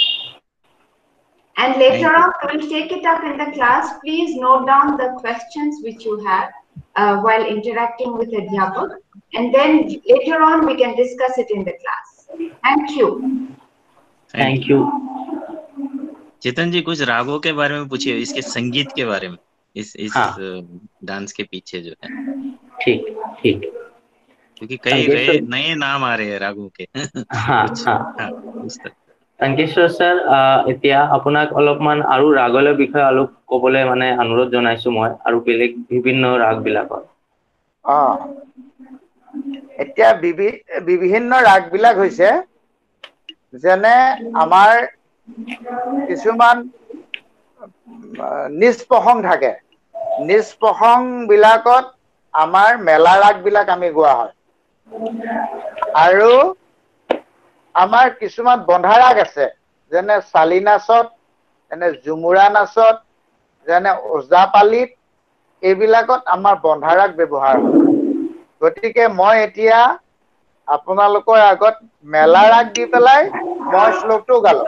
And later on, we will take it up in the class. Please note down the questions which you have uh, while interacting with Adhyapak, and then later on we can discuss it in the class. Thank you. Thank you. चेतन जी कुछ रागों के बारे में पूछिए, इसके संगीत के बारे में, इस इस हाँ। डांस के पीछे जो है, ठीक ठीक क्योंकि कई नए नए नाम आ रहे हैं रागों के। हाँ कुछ- हाँ हाँ, उस तरह। अंकेश्वर सर, এতিয়া আপোনাক অলপমান আৰু ৰাগলৰ বিষয়ে অলপ ক'বলৈ মানে অনুৰোধ জনাইছো মই, আৰু বেলেগ বিভিন্ন ৰাগ বিলাকৰ। অ এতিয়া বিভি- বিভিন্ন ৰাগ বিলাক হৈছে, যেনে আমাৰ কিছুমান আহ, নিষ্প্ৰসং থাকে। নিষ্প্ৰসং বিলাকত আমাৰ মেলা ৰাগ বিলাক আমি গোৱা হয়। আৰু আমাৰ কিছুমান বন্ধা ৰাগ আছে, যেনে চালি নাচত, যেনে ঝুমুৰা নাচত, যেনে ওজাপালিত, এইবিলাকত আমাৰ বন্ধা ৰাগ ব্যৱহাৰ হয়। গতিকে মই এতিয়া আপোনালোকৰ আগত মেলা ৰাগ দি পেলাই মই শ্লোকটো গালো।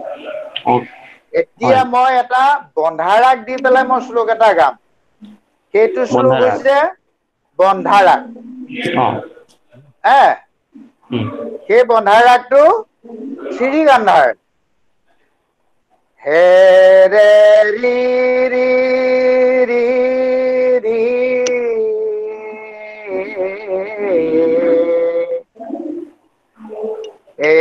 এতিয়া মই এটা বন্ধা ৰাগ দি পেলাই মই শ্লোক এটা গাম। সেইটো শ্লোক বন্ধা ৰাগ। হৈছে বন্ধা ৰাগ। অ হে উম, সেই বন্ধা ৰাগটো শ্ৰী গান্ধাৰ। হে ৰে ৰি ৰি ৰি ৰি এ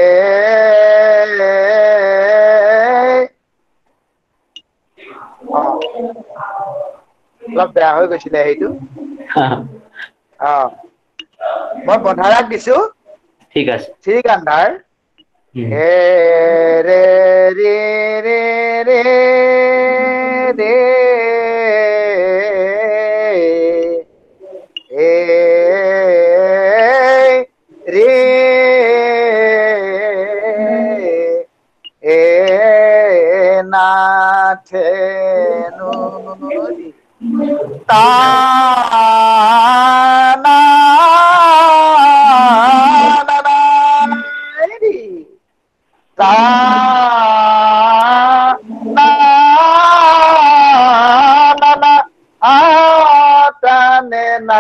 অ, অলপ বেয়া হৈ গৈছিলে সেইটো। অ মই বন্ধা ৰাগ দিছো ঠিক আছে। শ্ৰী গান্ধাৰ। উম, হে ৰে ৰে ৰে ৰে ৰে এ ৰে এ নাথে নুদি তা না না না তা na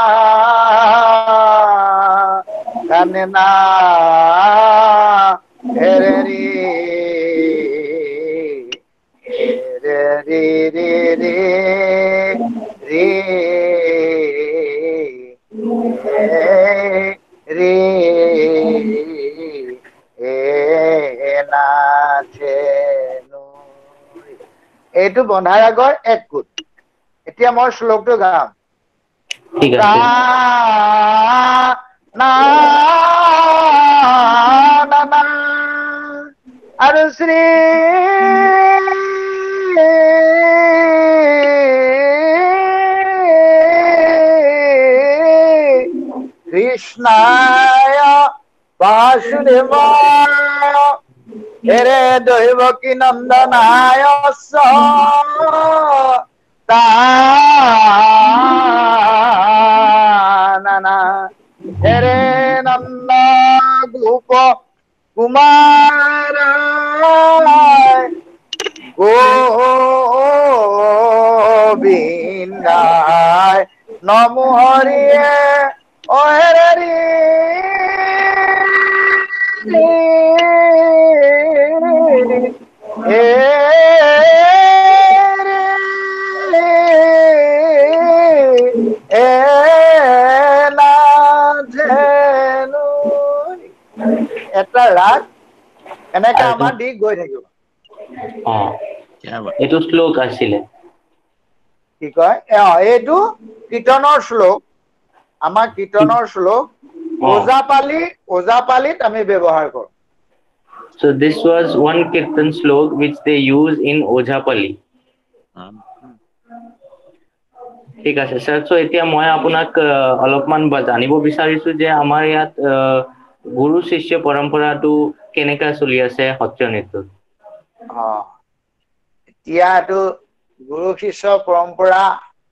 kanena hereri hereri re re re na thenu এইটো বন্ধাৰ আগৰ এক কুট এতিয়া মই শ্লোকটো গাম ঠিক আছে না না না আৰু শ্ৰী কৃষ্ণায় বাসুদেবায় হেৰে দৈৱকী নন্দনায় তানা হেৰে নন্দ গোপ কুমাৰ গোবিন্দায় নমো হৰিয়ে অ হেৰি হে এটা ৰাগ এনেকে আমাৰ দি গৈ থাকিব অ এইটো শ্লোক আছিলে কি কয় এইটো কীৰ্তনৰ শ্লোক আমাৰ কীৰ্তনৰ শ্লোক ওজাপালি ওজাপালিত আমি ব্যৱহাৰ কৰোঁ So this was one kirtan slok which they use in Ojhapalli. ঠিক আছে স্যার সো এতিয়া মই আপোনাক অলপমান জানিব বিচাৰিছো যে আমাৰ ইয়াত গুৰু শিষ্য পৰম্পৰাটো কেনেকা চলি আছে সত্ৰীয়া নৃত্যত অ এতিয়াটো গুৰু শিষ্য পৰম্পৰা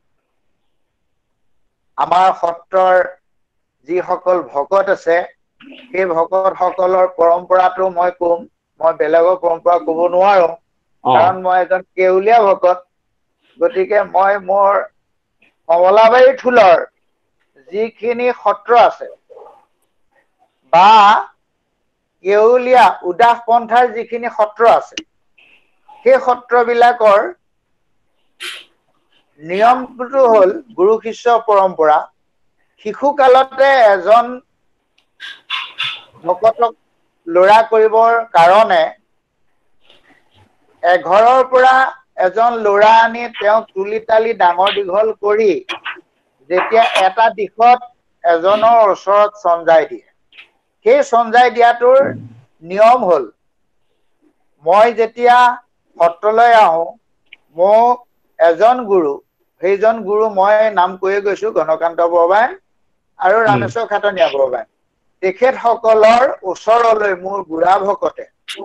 আমাৰ সত্ৰৰ যিসকল ভকত আছে সেই ভকত সকলৰ পৰম্পৰাটো মই কম মই বেলেগৰ পৰম্পৰা ক'ব নোৱাৰো কাৰণ মই এজন কেউলীয়া ভকত গতিকে মই মোৰ কমলাবাৰী থুলৰ যিখিনি সত্ৰ আছে বা কেউলীয়া উদাস পন্থাৰ যিখিনি সত্ৰ আছে সেই সত্ৰবিলাকৰ নিয়মটো হ'ল গুৰু শিষ্য পৰম্পৰা শিশু কালতে এজন ভকতক লৰা কৰিবৰ কাৰণে এঘৰৰ পৰা এজন লৰা আনি তেওঁক তুলি তালি ডাঙৰ দীঘল কৰি যেতিয়া এটা দিশত এজনৰ ওচৰত সঞ্জাই দিয়ে সেই সঞ্জাই দিয়াটোৰ নিয়ম হ'ল মই যেতিয়া সত্ৰলৈ আহো মোক এজন গুৰু সেইজন গুৰু মই নাম কৈয়ে গৈছো ঘনকান্ত বৰবায়ন আৰু ৰামেশ্বৰ খাটনীয়া বৰবায়ন তেখেতসকলৰ ওচৰলৈ মোৰ বুঢ়া ভকতে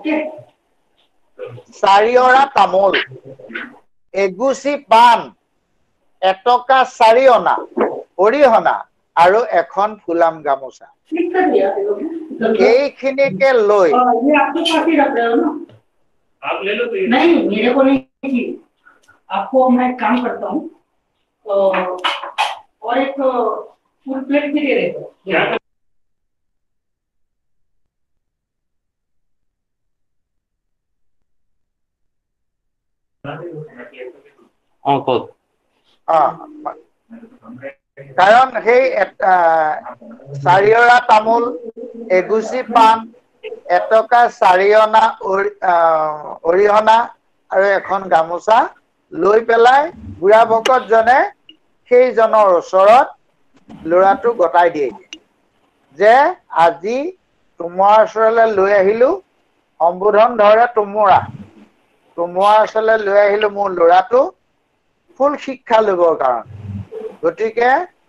চাৰিঅৰা তামোল এগুচি পাণ এটকা চাৰি অনা অৰিহণা আৰু এখন ফুলাম গামোচা এইখিনিকে লৈ आपको मैं काम करता हूँ और एक फुल प्लेट भी दे देता हूँ কাৰণ সেই চাৰিঅৰা তামোল এগুচি পাণ এটকা চাৰি অনা অৰিহণা আৰু এখন গামোচা লৈ পেলাই বুঢ়া ভকতজনে সেইজনৰ ওচৰত লৰাটো গতাই দিয়ে যে আজি তোমাৰ ওচৰলৈ লৈ আহিলো সম্বোধন ধৰে তোমৰা তোমাৰ ওচৰলৈ লৈ আহিলো মোৰ লৰাটো ফুল শিক্ষা লবৰ কাৰণে গতিকে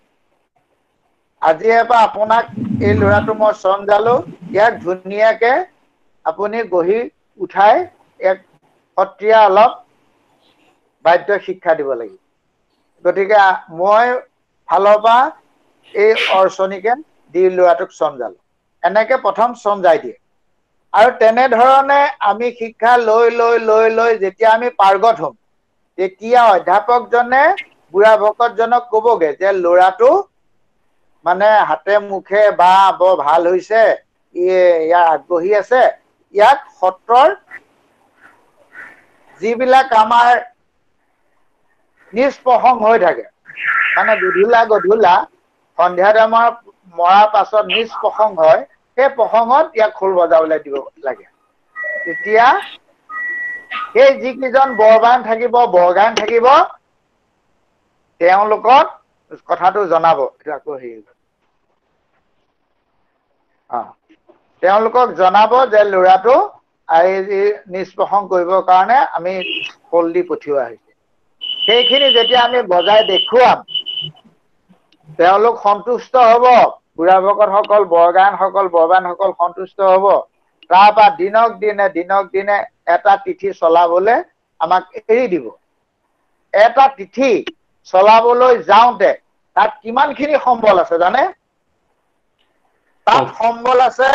আজি এবাৰ আপোনাক এই লৰাটো মই সঞ্জালো ইয়াক ধুনীয়াকে আপুনি গঢ়ি উঠাই এক সত্ৰীয়া অলপ বাদ্য শিক্ষা দিব লাগিব গতিকে মই ফালৰ পৰা এই অৰ্চনীকে দি লৰাটোক সঞ্জালো এনেকে প্ৰথম সঞ্জাই দিয়ে আৰু তেনে ধৰণে আমি শিক্ষা লৈ লৈ লৈ লৈ যেতিয়া আমি পাৰ্গত হ'ম তেতিয়া অধ্যাপকজনে বুঢ়া ভকতজনক কবগে যে ল'ৰাটো মানে হাতে মুখে বা বৰ ভাল হৈছে, ইয়াৰ আগ্ৰহী আছে, ইয়াক সত্ৰৰ যিবিলাক আমাৰ নিষ্প্ৰসংগ হৈ থাকে, মানে গধূলা গধূলা সন্ধিয়া টাইমৰ মৰাৰ পাছত নিষ্প্ৰসংগ হয়, সেই প্ৰসংগত ইয়াক খোল বজাবলৈ দিব লাগে। তেতিয়া সেই যিকেইজন বৰবায়ন থাকিব, বৰগায়ন থাকিব, তেওঁলোকক কথাটো জনাব। আকৌ হেৰি অ তেওঁলোকক জনাব যে ল'ৰাটো এই নিষ্প্ৰসংগ কৰিবৰ কাৰণে আমি খোল দি পঠিওৱা হৈছে। সেইখিনি যেতিয়া আমি বজাই দেখুৱাম, তেওঁলোক সন্তুষ্ট হব, বুঢ়া ভকতসকল, বৰগায়নসকল, বৰবায়নসকল সন্তুষ্ট হব। তাৰপৰা দিনক দিনে দিনক দিনে এটা তিথি চলাবলৈ আমাক এৰি দিব। এটা তিথি চলাবলৈ যাওঁতে তাত কিমানখিনি সম্বল আছে জানে? তাত সম্বল আছে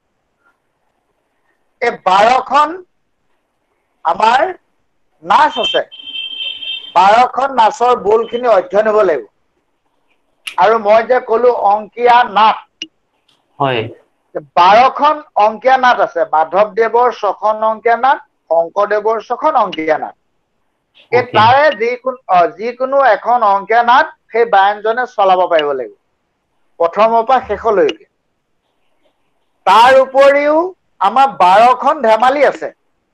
এই বাৰখন আমাৰ নাচ আছে, বাৰখন নাচৰ বোলখিনি অধ্যয়ন হ'ব লাগিব। আৰু মই যে কলো অংকীয়া নাট, হয়, বাৰখন অংকীয়া নাট আছে। মাধৱদেৱৰ ছখন অংকীয়া নাট, শংকৰদেৱৰ ছখন অংকীয়া নাট। এই তাৰে যিকোনো যিকোনো এখন অংকীয়া নাট সেই বায়নজনে চলাব পাৰিব লাগিব প্ৰথমৰ পৰা শেষলৈকে। তাৰ উপৰিও আমাৰ বাৰখন ধেমালি আছে,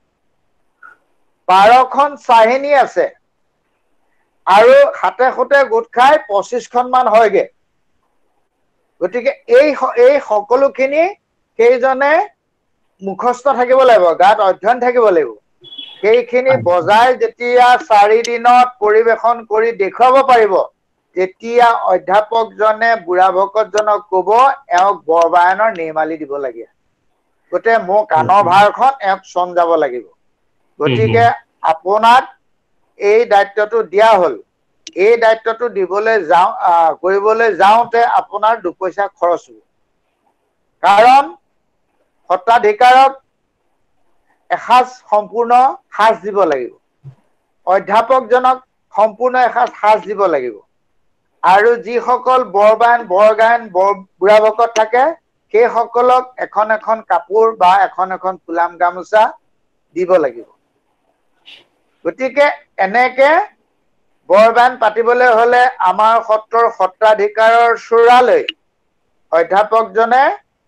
বাৰখন চাহিনী আছে, আৰু হাতে খুটে গোট খাই পঁচিছখন মান হয়গে। গতিকে এই এই সকলোখিনি সেইজনে মুখস্থ থাকিব লাগিব, গাত অধ্যয়ন থাকিব লাগিব। সেইখিনি বজাই যেতিয়া চাৰি দিনত পৰিৱেশন কৰি দেখুৱাব পাৰিব, তেতিয়া অধ্যাপকজনে বুঢ়া ভকতজনক কব এওঁক বৰবায়নৰ নিৰ্মালি দিব লাগে। গতিকে মোৰ কাণৰ ভাৰখন এওঁক চন যাব লাগিব। গতিকে আপোনাক এই দায়িত্বটো দিয়া হল। এই দায়িত্বটো দিবলৈ যাওঁ কৰিবলৈ যাওঁতে আপোনাৰ দুপইচা খৰচ হ'ব। কাৰণ সত্ৰাধিকাৰক এসাঁজ সম্পূৰ্ণ সাজ দিব লাগিব, অধ্যাপকজনক সম্পূৰ্ণ এসাঁজ সাজ দিব লাগিব, আৰু যিসকল বৰবায়ন, বৰগায়ন, বৰ বুঢ়া ভকত থাকে সেইসকলক এখন এখন কাপোৰ বা এখন এখন ফুলাম গামোচা দিব লাগিব। গতিকে এনেকে বৰবায়ন পাতিবলৈ হলে আমাৰ সত্ৰৰ সত্ৰাধিকাৰৰ চূড়ালৈ অধ্যাপকজনে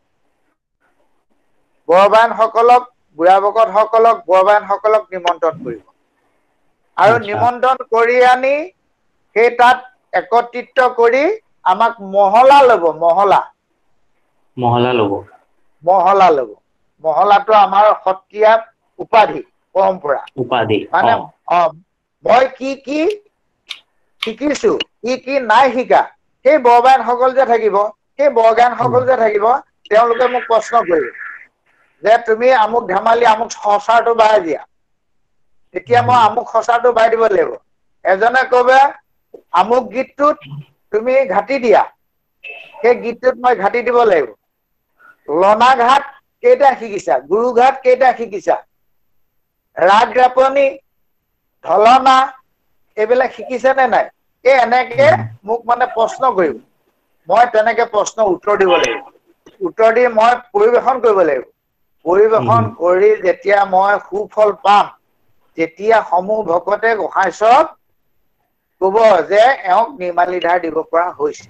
বৰবায়নসকলক, বুঢ়া ভকতসকলক, বৰবায়নসকলক নিমন্ত্ৰণ কৰিব। আৰু নিমন্ত্ৰণ কৰি আনি সেই তাত একত্ৰিত কৰি আমাক মহলা ল'ব। মহলা মহলা ল'ব মহলা ল'ব মহলাটো আমাৰ সত্ৰীয়া উপাধি, পৰম্পৰা উপাধি। মানে অ মই কি কি শিকিছো, কি কি নাই শিকা, সেই বৰবায়নসকল যে থাকিব, সেই বৰগায়নসকল যে থাকিব, তেওঁলোকে মোক প্ৰশ্ন কৰিব যে তুমি আমুক ধেমালি আমুক সঁচাৰটো বাই দিয়া। তেতিয়া মই আমুক সঁচাৰটো বাই দিব লাগিব। এজনে কবে আমুক গীতটোত তুমি ঘাটি দিয়া, সেই গীতটোত মই ঘাটি দিব লাগিব। লনা ঘাট কেইটা শিকিছা, গুৰু ঘাট কেইটা শিকিছা, ৰাগ ৰাপনি, ঢলনা এইবিলাক শিকিছে নে নাই? এই এনেকে মোক মানে প্ৰশ্ন কৰিব। মই তেনেকে প্ৰশ্ন উত্তৰ দিব লাগিব। উত্তৰ দি মই পৰিৱেশন কৰিব লাগিব। পৰিৱেশন কৰি যেতিয়া মই সুফল পাম, তেতিয়া সমূহ ভকতে গোসাঁই চব কব যে এওঁক নিৰ্মালি ধাৰ দিব পৰা হৈছে।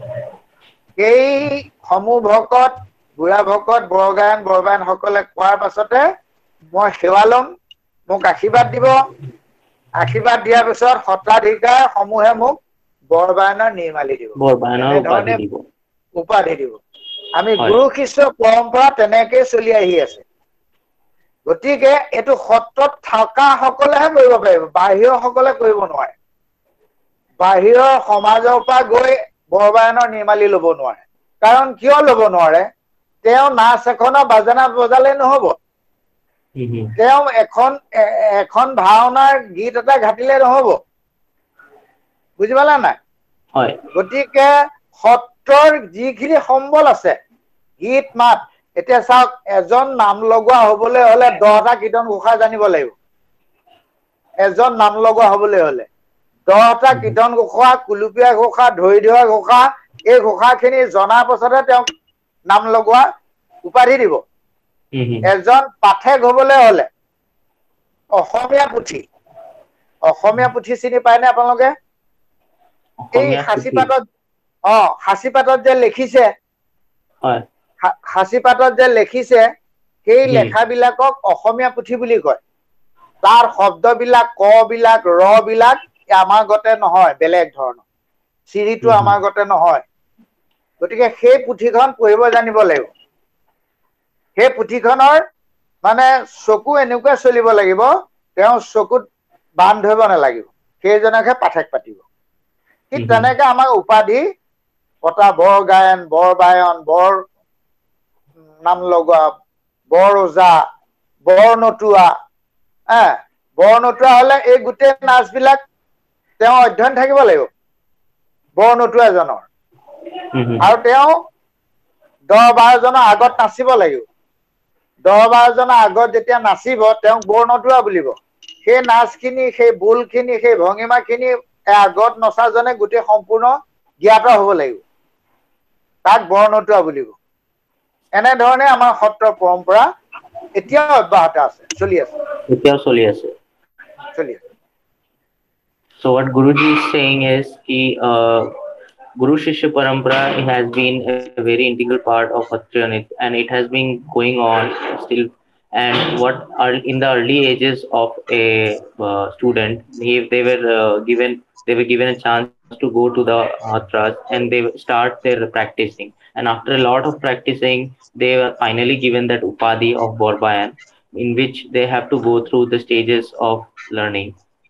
এই সমূহ ভকত, বুঢ়া ভকত, বৰগায়ন, বৰবায়ন সকলে কোৱাৰ পাছতে মই সেৱা লম, মোক আশীৰ্বাদ দিব। আশীৰ্বাদ দিয়াৰ পিছত সত্ৰাধিকাৰ সমূহে মোক বৰবায়নৰ নিৰ্মালি দিব, এনেধৰণে উপাধি দিব। আমি গুৰু শিষ্য পৰম্পৰা তেনেকেই চলি আহি আছে। গতিকে এইটো সত্ৰত থকা সকলেহে কৰিব পাৰিব, বাহিৰৰ সকলে কৰিব নোৱাৰে। বাহিৰৰ সমাজৰ পৰা গৈ বৰবায়নৰ নিৰ্মালি ল'ব নোৱাৰে। কাৰণ কিয় ল'ব নোৱাৰে? তেওঁ নাচ এখনৰ বাজানা বজালে নহব, তেওঁ এখন এখন ভাওনাৰ গীত এটা ঘাটিলে নহব। বুজি পালা নাই? গতিকে সত্ৰৰ যিখিনি সম্বল আছে, গীত মাত, এতিয়া চাওক এজন নাম লগোৱা হবলৈ হলে দহটা কীৰ্তন ঘোষা জানিব লাগিব। এজন নাম লগোৱা হবলৈ হলে দহটা কীৰ্তন ঘোষা, কুলুপীয়া ঘোষা, ধৰি ধৰা ঘোষা, এই ঘোষাখিনি জনাৰ পাছতহে তেওঁক নাম লগোৱা উপাধি দিব। এজন পাঠক হ'বলৈ হ'লে অসমীয়া পুথি, অসমীয়া পুথি চিনি পায়নে আপোনালোকে? এই সাঁচিপাতত, অ সাঁচিপাতত যে লিখিছে, সাঁচিপাতত যে লিখিছে, সেই লেখাবিলাকক অসমীয়া পুথি বুলি কয়। তাৰ শব্দবিলাক, ক বিলাক, ৰ বিলাক আমাৰ গতে নহয়, বেলেগ ধৰণৰ। চিৰিটো আমাৰ গতে নহয়। গতিকে সেই পুথিখন পঢ়িব জানিব লাগিব। সেই পুথিখনৰ মানে চকু এনেকুৱা চলিব লাগিব, তেওঁ চকুত বান্ধ ধৰিব নালাগিব, সেইজনকহে পাঠক পাতিব। ঠিক তেনেকে আমাৰ উপাধি পতা, বৰ গায়ন, বৰ বায়ন, বৰ নাম লগোৱা, বৰ ওজা, বৰ নতুৱা, হা বৰ নতুৱা হলে এই গোটেই নাচবিলাক তেওঁ অধ্যয়ন থাকিব লাগিব, বৰ নতুৱা এজনৰ। আৰু তেওঁ দহ বাৰজনৰ আগত নাচিব লাগিব। দহ বাৰজনৰ আগত যেতিয়া নাচিব, তেওঁক বৰ নতুৱা বুলিব। সেই নাচখিনি, সেই বোলখিনি, সেই ভংগিমাখিনি আগত নচাজনে গোটেই সম্পূৰ্ণ জ্ঞাত হ'ব লাগিব, তাক বৰ নতুৱা বুলিব। এনেধৰণে আমাৰ সত্ৰৰ পৰম্পৰা এতিয়াও অব্যাহত আছে, চলি আছে। এতিয়াও চলি আছে। চলি আছে। So what Guruji is saying is ki uh, Guru Shishya Parampara has been a very integral part of Satriya Nritya, and it has been going on still. And what are in the early ages of a uh, student, they, they were uh, given they were given a chance to go to the Hatras and they start their practicing. And after a lot of practicing, they were finally given that upadhi of Borbayan, in which they have to go through the stages of learning.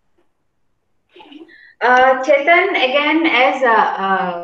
Uh, Chetan, again, as uh, uh,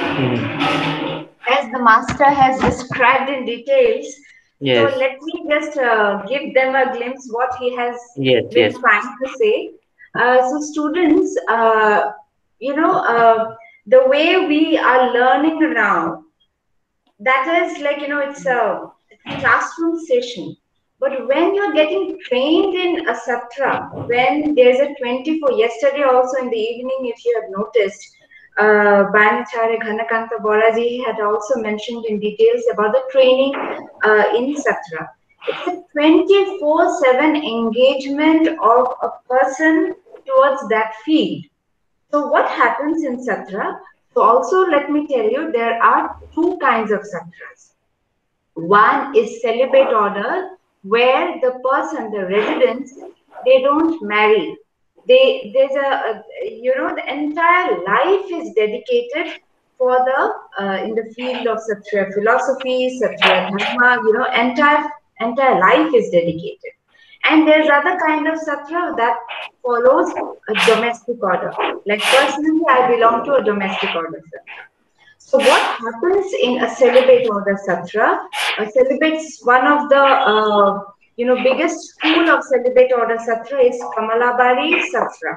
as the master has described in details, yes. So let me just uh, give them a glimpse what he has yes, been yes. trying to say. Uh, so students, uh, you know, uh, the way we are learning now, that is like, you know, it's a, it's a classroom session. But when you're getting trained in a satra, when there's a twenty-four, yesterday also in the evening, if you have noticed, uh, Banacharya Ghanakanta Boraji had also mentioned in details about the training uh, in satra. It's a twenty-four seven engagement of a person towards that field. So what happens in satra? So also let me tell you, there are two kinds of satras. One is celibate order, where the person, the residents, they don't marry. They, there's a, a you know, the entire life is dedicated for the, uh, in the field of Satriya philosophy, Satriya dharma, you know, entire, entire life is dedicated. And there's other kind of satra that follows a domestic order. Like personally, I belong to a domestic order satra. So what happens in a celibate order satra? A celibate, one of the uh, you know biggest school of celibate order satra is Kamalabari Satra.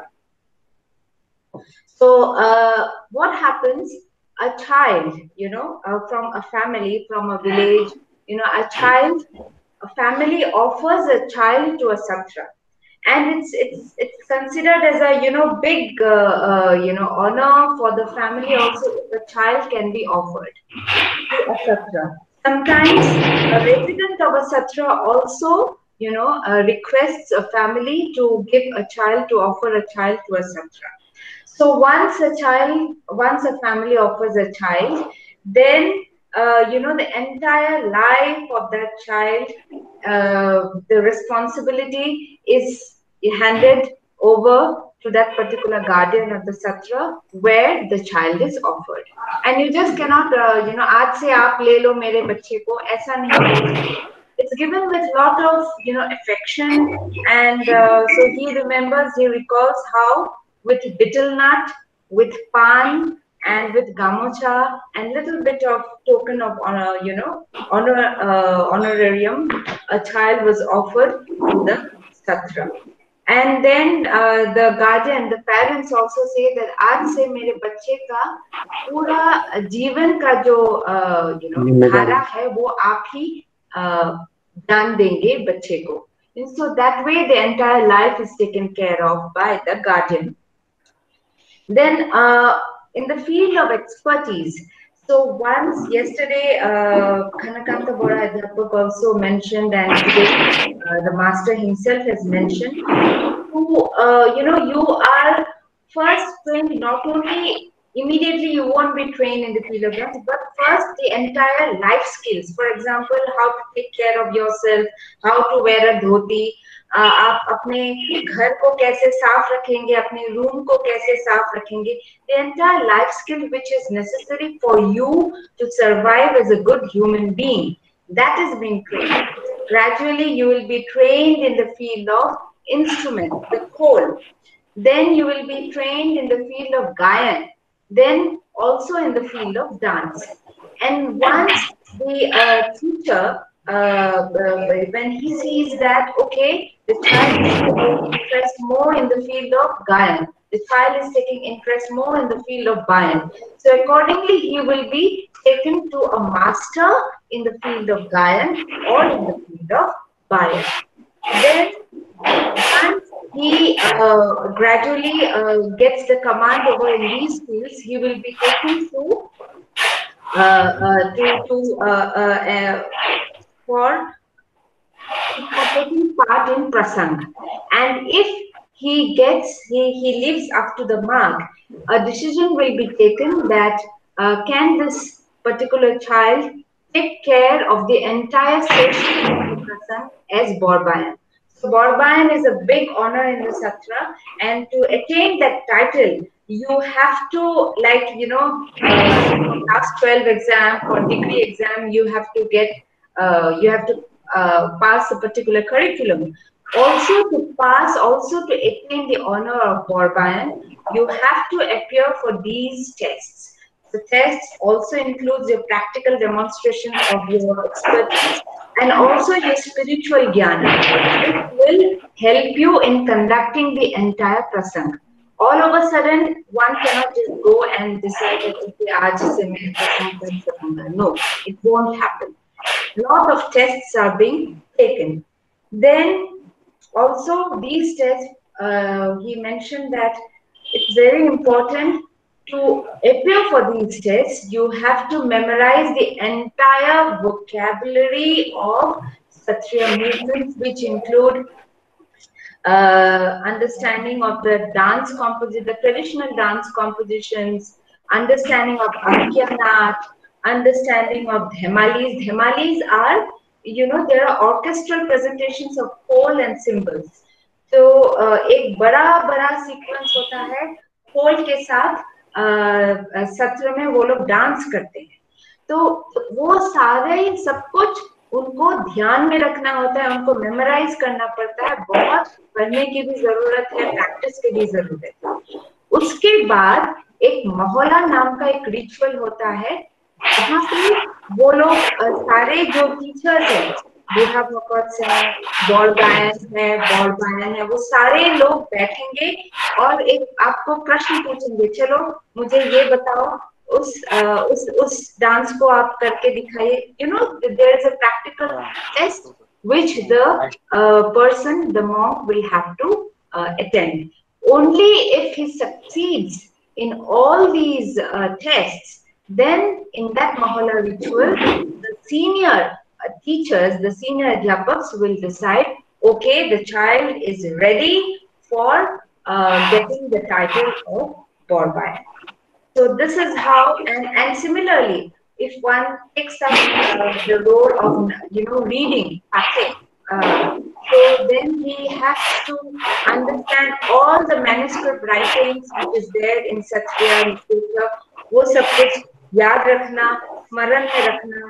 So uh, what happens? A child, you know, uh, from a family, from a village, you know, a child, a family offers a child to a satra, and it's it's it's considered as a you know big uh, uh, you know honor for the family also if a child can be offered to a satra. Sometimes a resident of a satra also you know uh, requests a family to give a child, to offer a child to a satra. So once a child, once a family offers a child, then uh, you know the entire life of that child, uh, the responsibility is handed over to that particular guardian of the satra where the child is offered. And you just cannot uh, you know aaj se aap le lo mere bachche ko, aisa nahi. It's given with lot of you know affection, and uh, so he remembers, he recalls how with betel nut, with pan, and with gamocha, and little bit of token of honor, you know, honor, uh, honorarium, a child was offered to the satra. And then uh, the guardian, the parents also say that aaj se mere bachche ka pura jeevan ka jo uh, you know dhara hai wo aap hi uh, dan denge bachche ko. And so that way the entire life is taken care of by the guardian. Then uh, in the field of expertise, so once yesterday, uh, Khanakanta Bora Adhyapak also mentioned, and today uh, the master himself has mentioned, to, uh, you know, you are first trained not only immediately you won't be trained in the field of dance, but first the entire life skills. For example, how to take care of yourself, how to wear a dhoti, uh, आप अपने घर को कैसे साफ रखेंगे, अपने room को कैसे साफ रखेंगे. The entire life skill which is necessary for you to survive as a good human being, that is being trained. Gradually, you will be trained in the field of instrument, the khol. Then you will be trained in the field of gayan. Then also in the field of dance. And once the uh, teacher, uh, uh, when he sees that, okay, the child is taking interest more in the field of gayan, the child is taking interest more in the field of bayan. So accordingly, he will be taken to a master in the field of gayan or in the field of bayan. Then once he uh, gradually uh, gets the command over in these fields, he will be taken to uh, uh, to, to uh, uh, uh, for taking part in prasang. And if he gets he, he lives up to the mark, a decision will be taken that uh, can this particular child take care of the entire session of the prasang as Borbayan. So Borbayan is a big honor in the Satra, and to attain that title, you have to, like, you know, uh, class twelve exam or degree exam, you have to get, uh, you have to uh, pass a particular curriculum. Also to pass, also to attain the honor of Borbayan, you have to appear for these tests. The tests also includes your practical demonstration of your expertise and also your spiritual jnana. It will help you in conducting the entire prasang. All of a sudden, one cannot just go and decide that, okay, aaj se main prasang kar sakunga. No, it won't happen. Lot of tests are being taken. Then also these tests, uh, he mentioned that it's very important to appear for these tests. You have to memorize the entire vocabulary of Satriya movements, which include uh, understanding of the dance composition, the traditional dance compositions, understanding of Ankyanat, understanding of Dhemalis. Dhemalis are, you know, there are orchestral presentations of khol and cymbals. तो uh, एक बड़ा बड़ा sequence होता है खोल के साथ uh, सत्र में वो लोग डांस करते हैं. तो वो सारे सब कुछ उनको ध्यान में रखना होता है, उनको मेमोराइज करना पड़ता है. बहुत पढ़ने की भी जरूरत है, प्रैक्टिस की भी जरूरत है. उसके बाद एक महोला नाम का एक रिचुअल होता है, जहाँ पे वो लोग सारे जो टीचर्स हैं, बूढ़ा भगवत है, बॉल गायन है, बॉल गायन है, वो सारे लोग बैठेंगे और एक आपको प्रश्न पूछेंगे, चलो मुझे ये बताओ, उस uh, उस उस डांस को आप करके दिखाइए. You know, there is a practical test which the uh, person, the monk, will have to uh, attend. Only if he succeeds in all these uh, tests, then in that Mahola ritual, the senior uh, teachers, the senior adhyapaks will decide, okay, the child is ready for uh, getting the title of Borbai. So this is how, and, and similarly, if one takes up uh, the role of, you know, reading, uh, so then he has to understand all the manuscript writings which is there in Satriya, वो सब कुछ याद रखना, स्मरण में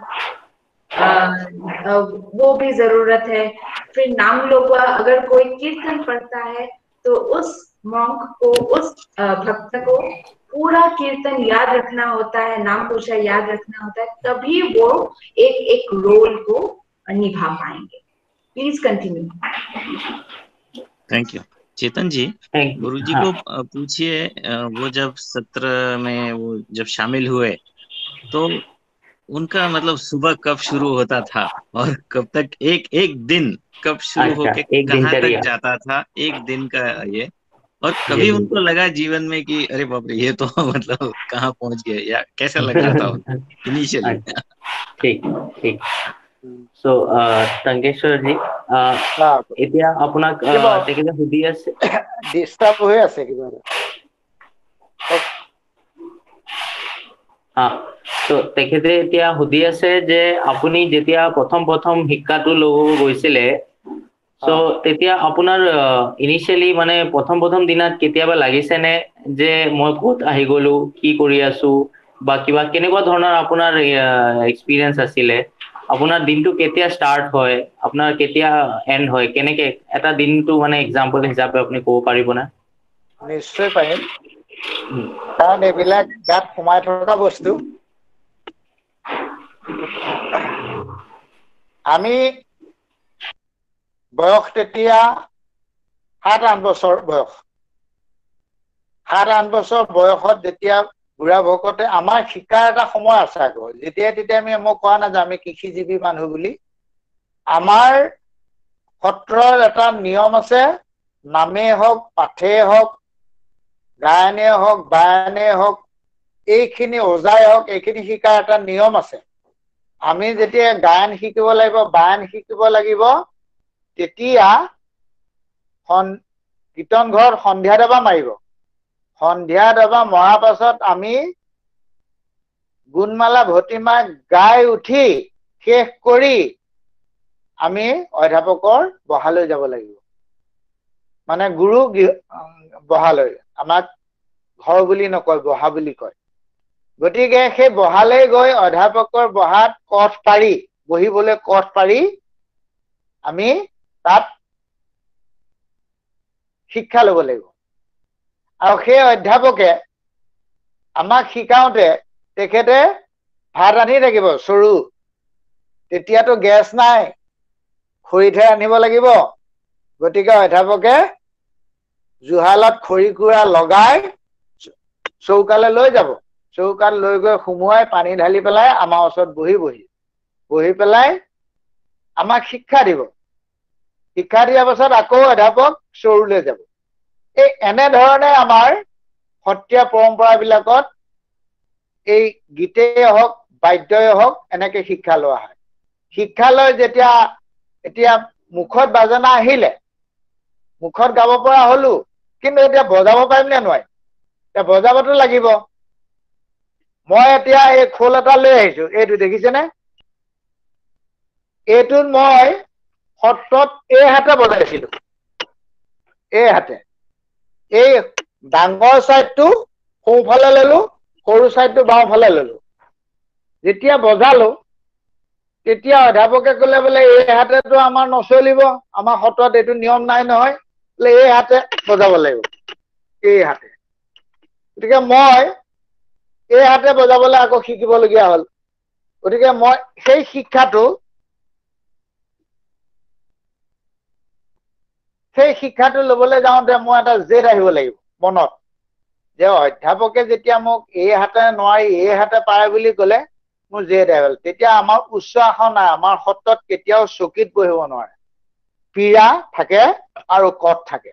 रखना, वो भी जरूरत है. फिर नाम लोग, अगर कोई कीर्तन पढ़ता है तो उस मॉन्क को, उस भक्त को पूरा कीर्तन याद रखना होता है, नाम पोछा याद रखना होता है, तभी वो एक एक रोल को निभा पाएंगे. Please continue. Thank you. Chetan ji, गुरु जी को पूछिए, वो जब सत्र में वो जब शामिल हुए तो उनका मतलब सुबह कब शुरू होता था और कब तक, एक एक दिन कब शुरू होके कहाँ तक जाता था, एक दिन का ये और कभी उनको लगा जीवन में कि अरे बाप रे ये तो मतलब कहाँ पहुंच गए, या कैसा लग रहा था उनको इनिशियली? ठीक ठीक सो टंकेश्वर जी এতিয়া আপোনাক তেখেতে সুধি আছে ডিস্টার্ব হয়ে আছে কিবা হা তো তেখেতে এতিয়া সুধি আছে যে আপুনি যেতিয়া প্ৰথম প্ৰথম শিক্ষাটো ল'ব গৈছিলে সো তেতিয়া আপোনাৰ ইনিশিয়ালি মানে প্ৰথম প্ৰথম দিনত কেতিয়াবা লাগিছে নে যে মই ক'ত আহি গলো কি কৰি আছো বা কিবা কেনেকুৱা ধৰণৰ আপোনাৰ এক্সপেৰিয়েন্স আছিলে আপোনাৰ দিনটো কেতিয়া স্টাৰ্ট হয় আপোনাৰ কেতিয়া এন্ড হয় কেনেকে এটা দিনটো মানে এক্সাম্পল হিচাপে আপুনি ক'ব পাৰিব না নিশ্চয় পাৰিম কাৰণ এইবিলাক গাত সোমাই থকা বস্তু আমি বয়স তেতিয়া সাত আঠ বছৰ বয়স সাত আঠ বছৰ বয়সত যেতিয়া বুঢ়া ভকতে আমাৰ শিকাৰ এটা সময় আছে আকৌ যেতিয়া তেতিয়া আমি মোক কোৱা না যে আমি কৃষিজীৱী মানুহ বুলি আমাৰ সত্ৰৰ এটা নিয়ম আছে নামেই হওক পাঠেই হওক গায়নে হওক বায়নে হওক এইখিনি ওজাই হওক এইখিনি শিকাৰ এটা নিয়ম আছে আমি যেতিয়া গায়ন শিকিব লাগিব বায়ন শিকিব লাগিব তেতিয়া কীৰ্তন ঘৰ সন্ধিয়া দবা মাৰিব সন্ধিয়া দবা মৰাৰ পাছত আমি গুণমালা ভতিমা গাই উঠি শেষ কৰি আমি অধ্যাপকৰ বহালৈ যাব লাগিব মানে গুৰু বহালৈ আমাক ঘৰ বুলি নকয় বহা বুলি কয় গতিকে সেই বহালৈ গৈ অধ্যাপকৰ বহাত কঠ পাৰি বহিবলৈ কঠ পাৰি আমি তাত শিক্ষা ল'ব লাগিব আৰু সেই অধ্যাপকে আমাক শিকাওঁতে তেখেতে ভাত ৰান্ধি থাকিব চৰু তেতিয়াতো গেছ নাই খৰিতে ৰান্ধিব লাগিব গতিকে অধ্যাপকে জুহালত খৰি কুৰা লগাই চৌকালৈ লৈ যাব চৌকাত লৈ গৈ সুমুৱাই পানী ঢালি পেলাই আমাৰ ওচৰত বহি বহি বহি পেলাই আমাক শিক্ষা দিব শিক্ষা দিয়াৰ পাছত আকৌ অধ্যাপক চৰুলৈ যাব এই এনেধৰণে আমাৰ সত্ৰীয়া পৰম্পৰাবিলাকত এই গীতেই হওক বাদ্যই হওক এনেকে শিক্ষা লোৱা হয় শিক্ষা লৈ যেতিয়া এতিয়া মুখত বাজনা আহিলে মুখত গাব পৰা হলো কিন্তু এতিয়া বজাব পাৰিম নে নোৱাৰিম এতিয়া বজাবতো লাগিব মই এতিয়া এই খোল এটা লৈ আহিছো এইটো দেখিছেনে এইটোত মই সত্ৰত এই হাতে বজাইছিলো এই হাতে এই ডাঙৰ চাইডটো সোঁফালে ললো সৰু চাইডটো বাওঁফালে ললো যেতিয়া বজালো তেতিয়া অধ্যাপকে ক'লে বোলে এই হাতেতো আমাৰ নচলিব আমাৰ সত্ৰত এইটো নিয়ম নাই নহয় বোলে এই হাতে বজাব লাগিব এই হাতে গতিকে মই এই হাতে বজাবলৈ আকৌ শিকিবলগীয়া হ'ল গতিকে মই সেই শিক্ষাটো সেই শিক্ষাটো ল'বলৈ যাওঁতে মই এটা জেদ আহিব লাগিব মনত যে অধ্যাপকে যেতিয়া মোক এই হাতে নোৱাৰি এই হাতে পাৰে বুলি ক'লে মোৰ জেদ আহিল তেতিয়া আমাৰ উচ্চ আসন নাই আমাৰ সত্ৰত কেতিয়াও চকীত বহিব নোৱাৰে পীড়া থাকে আৰু কঠ থাকে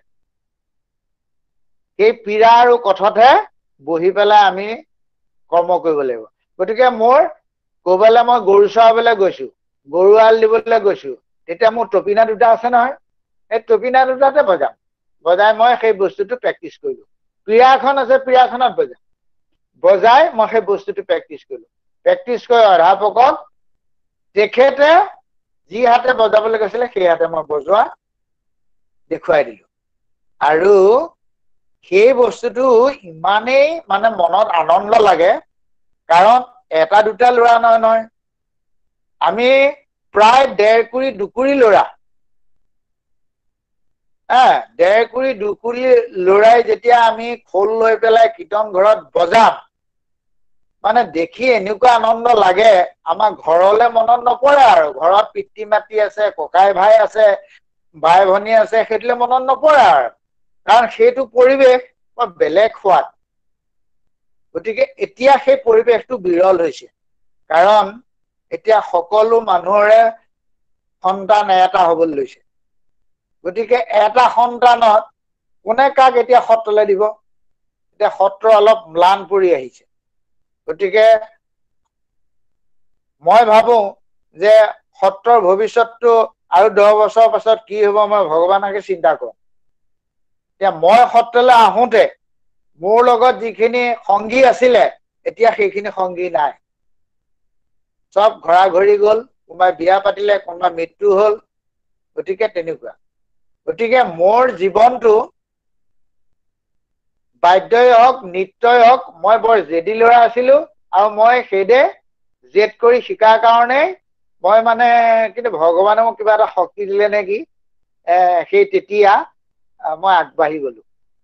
সেই পীড়া আৰু কঠতহে বহি পেলাই আমি কৰ্ম কৰিব লাগিব গতিকে মোৰ ক'বলৈ মই গৰু চৰাবলৈ গৈছো গৰু আল দিবলৈ গৈছো তেতিয়া মোৰ টপিনা দুটা আছে নহয় এই টপিনা দুটাতে বজাম বজাই মই সেই বস্তুটো প্ৰেক্টিচ কৰিলো পীড়াখন আছে পীড়াখনত বজাম বজাই মই সেই বস্তুটো প্ৰেক্টিচ কৰিলো প্ৰেক্টিচ কৰি অধ্যাপকক তেখেতে যি হাতে বজাবলৈ গৈছিলে সেই হাতে মই বজোৱা দেখুৱাই দিলো আৰু সেই বস্তুটো ইমানেই মানে মনত আনন্দ লাগে কাৰণ এটা দুটা ল'ৰা নহয় নহয় আমি প্ৰায় ডেৰ কুৰি দুকুৰি ল'ৰা হ্যাঁ ডেৰ কুৰি দুকুৰি ল'ৰাই যেতিয়া আমি খোল লৈ পেলাই কীৰ্তন ঘৰত বজাম মানে দেখি এনেকুৱা আনন্দ লাগে আমাৰ ঘৰলৈ মনত নপৰে আৰু ঘৰত পিতৃ মাতৃ আছে ককাই ভাই আছে বাই ভনী আছে সেইটোলে মনত নপৰে আৰু কাৰণ সেইটো পৰিৱেশ বৰ বেলেগ সোৱাদ গতিকে এতিয়া সেই পৰিৱেশটো বিৰল হৈছে কাৰণ এতিয়া সকলো মানুহৰে সন্তান এটা হ'বলৈ লৈছে গতিকে এটা সন্তানত কোনে কাক এতিয়া সত্ৰলৈ দিব এতিয়া সত্ৰ অলপ ম্লান পৰি আহিছে গতিকে মই ভাবো যে সত্ৰৰ ভৱিষ্যতটো আৰু দহ বছৰ পাছত কি হ'ব মই ভগৱানকে চিন্তা কৰোঁ এতিয়া মই সত্ৰলৈ আহোঁতে মোৰ লগত যিখিনি সংগী আছিলে এতিয়া সেইখিনি সংগী নাই সব ঘৰা ঘৰি গ'ল কোনোবাই বিয়া পাতিলে কোনোবাই মৃত্যু হ'ল গতিকে তেনেকুৱা গতিকে মোৰ জীৱনটো বাদ্যই হওক নৃত্যই হওক মই বৰ জেদি ল'ৰা আছিলোঁ আৰু মই সেইদে জেদ কৰি শিকাৰ কাৰণে মই মানে কিন্তু ভগৱানে মোক কিবা এটা শক্তি দিলে নেকি সেই তেতিয়া মই আগবাঢ়ি গ'লো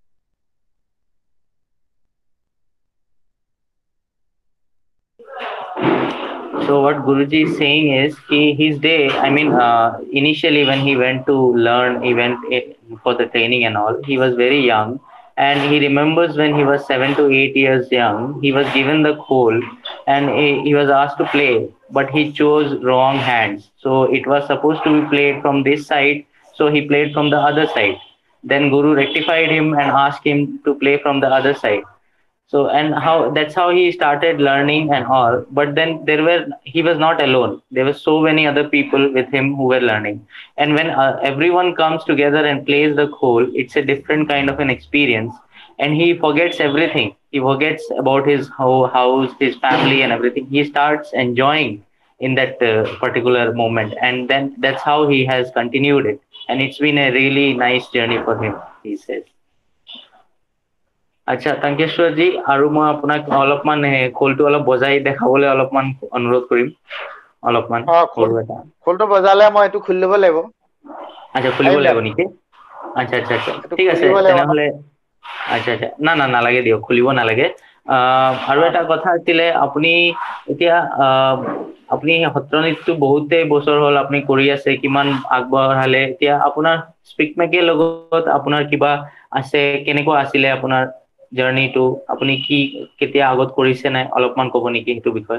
So what Guruji is saying is he his day I mean uh, initially when he went to learn he went for the training and all he was very young and he remembers when he was seven to eight years young he was given the khol and he, he was asked to play but he chose wrong hands so it was supposed to be played from this side so he played from the other side then Guru rectified him and asked him to play from the other side so and how that's how he started learning and all but then there were he was not alone there were so many other people with him who were learning and when uh, everyone comes together and plays the khol it's a different kind of an experience and he forgets everything he forgets about his house his family and everything he starts enjoying in that uh, particular moment and then that's how he has continued it and it's been a really nice journey for him he says আচ্ছা তাংকেশ্বৰ G আৰু মই আপোনাক অলপমান খোলটো অলপ বজাই দেখাবলৈ অলপমান অনুৰোধ কৰিম অলপমান খোলটো বজালে মই এটো খুলি ল'ব লাগিব আচ্ছা খুলিব লাগিব নেকি আচ্ছা আচ্ছা আচ্ছা ঠিক আছে তেনেহলে আচ্ছা আচ্ছা না না নালাগে দিয়ক খুলিব নালাগে আৰু এটা কথা আছিলে আপুনি এতিয়া আপুনি সত্ৰ নৃত্য বহুতে বছৰ হ'ল আপুনি কৰি আছে কিমান আগবঢ়ালে এতিয়া আপোনাৰ স্পিক মেকে লগত আপোনাৰ কিবা আছে কেনেকুৱা আছিলে আপোনাৰ জাৰ্নিটো আপুনি কি কেতিয়া আগত কৰিছে নাই অলপমান ক'ব নেকি সেইটো বিষয়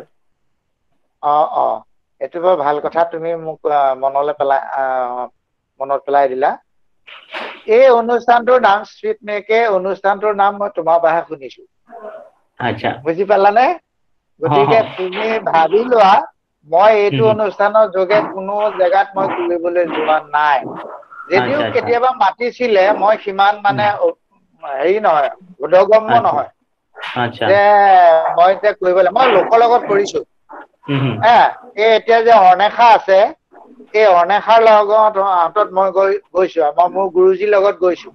অ অ এটো বৰ ভাল কথা তুমি মোক মনলৈ পেলাই মনত পেলাই দিলা এই অনুষ্ঠানটোৰ নাম স্পিক মেকে অনুষ্ঠানটোৰ নাম মই তোমাৰ পৰা শুনিছো আচ্ছা বুজি পালানে গতিকে তুমি ভাবি লোৱা মই এইটো অনুষ্ঠানৰ যোগে কোনো জায়গাত মই কৰিবলৈ যোৱা নাই যদিও কেতিয়াবা মাতিছিলে মই সিমান মানে হেৰি নহয় উদগম্য নহয় আচ্ছা যে মই এতিয়া কৰিবলৈ মই লোকৰ লগত কৰিছো হা এই এতিয়া যে অনেখা আছে এই অনেখাৰ লগত হাতত মই গৈছো মই মোৰ গুৰুজীৰ লগত গৈছো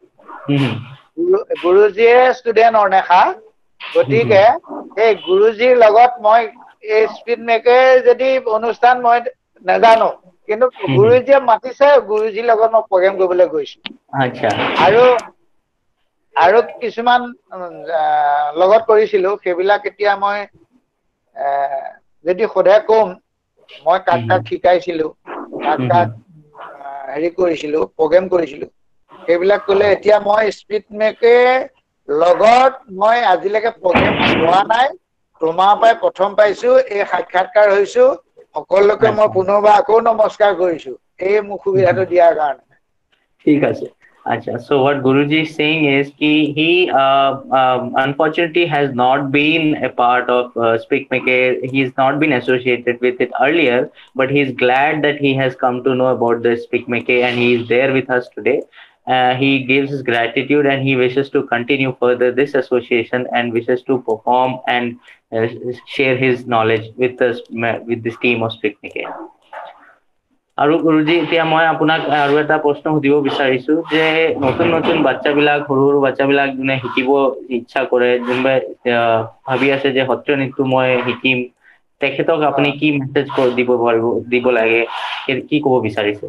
গুৰুজীয়ে ষ্টুডেণ্ট অনেখা গতিকে এই গুৰুজীৰ লগত মই এই স্পিড মেকে যদি অনুষ্ঠান মই নাজানো কিন্তু গুৰুজীয়ে মাতিছে গুৰুজীৰ লগত মই প্ৰগ্ৰেম কৰিবলৈ গৈছো আচ্ছা আৰু আৰু কিছুমান লগত কৰিছিলো সেইবিলাক এতিয়া মই যদি সোধে কম মই কাক কাক শিকাইছিলো কাক কাক হেৰি কৰিছিলো প্ৰগ্ৰেম কৰিছিলো সেইবিলাক ক'লে এতিয়া মই স্পিড মেকে লগত মই আজিলৈকে প্ৰগ্ৰেম হোৱা নাই তোমাৰ পৰাই প্ৰথম পাইছো এই সাক্ষাৎকাৰ হৈছো সকলোকে মই পুনৰবাৰ আকৌ নমস্কাৰ কৰিছো এই মোক সুবিধাটো দিয়াৰ কাৰণে ঠিক আছে Acha. So what Guruji is saying is he, he uh, um, unfortunately has not been a part of uh, Speak Make. He's not been associated with it earlier, but he's glad that he has come to know about the Speak Make and he is there with us today. Uh, he gives his gratitude and he wishes to continue further this association and wishes to perform and uh, share his knowledge with us with this team of Speak Make. আৰু গুৰুজী এতিয়া মই আপোনাক আৰু এটা প্ৰশ্ন সুধিব বিচাৰিছো যে নতুন নতুন বাচ্চাবিলাক সৰু সৰু বাচ্চাবিলাক যোনে শিকিব ইচ্ছা কৰে যোনবাই ভাবি আছে যে সত্ৰীয় নৃত্য মই শিকিম তেখেতক আপুনি কি মেছেজ দিব পাৰিব দিব লাগে কি ক'ব বিচাৰিছে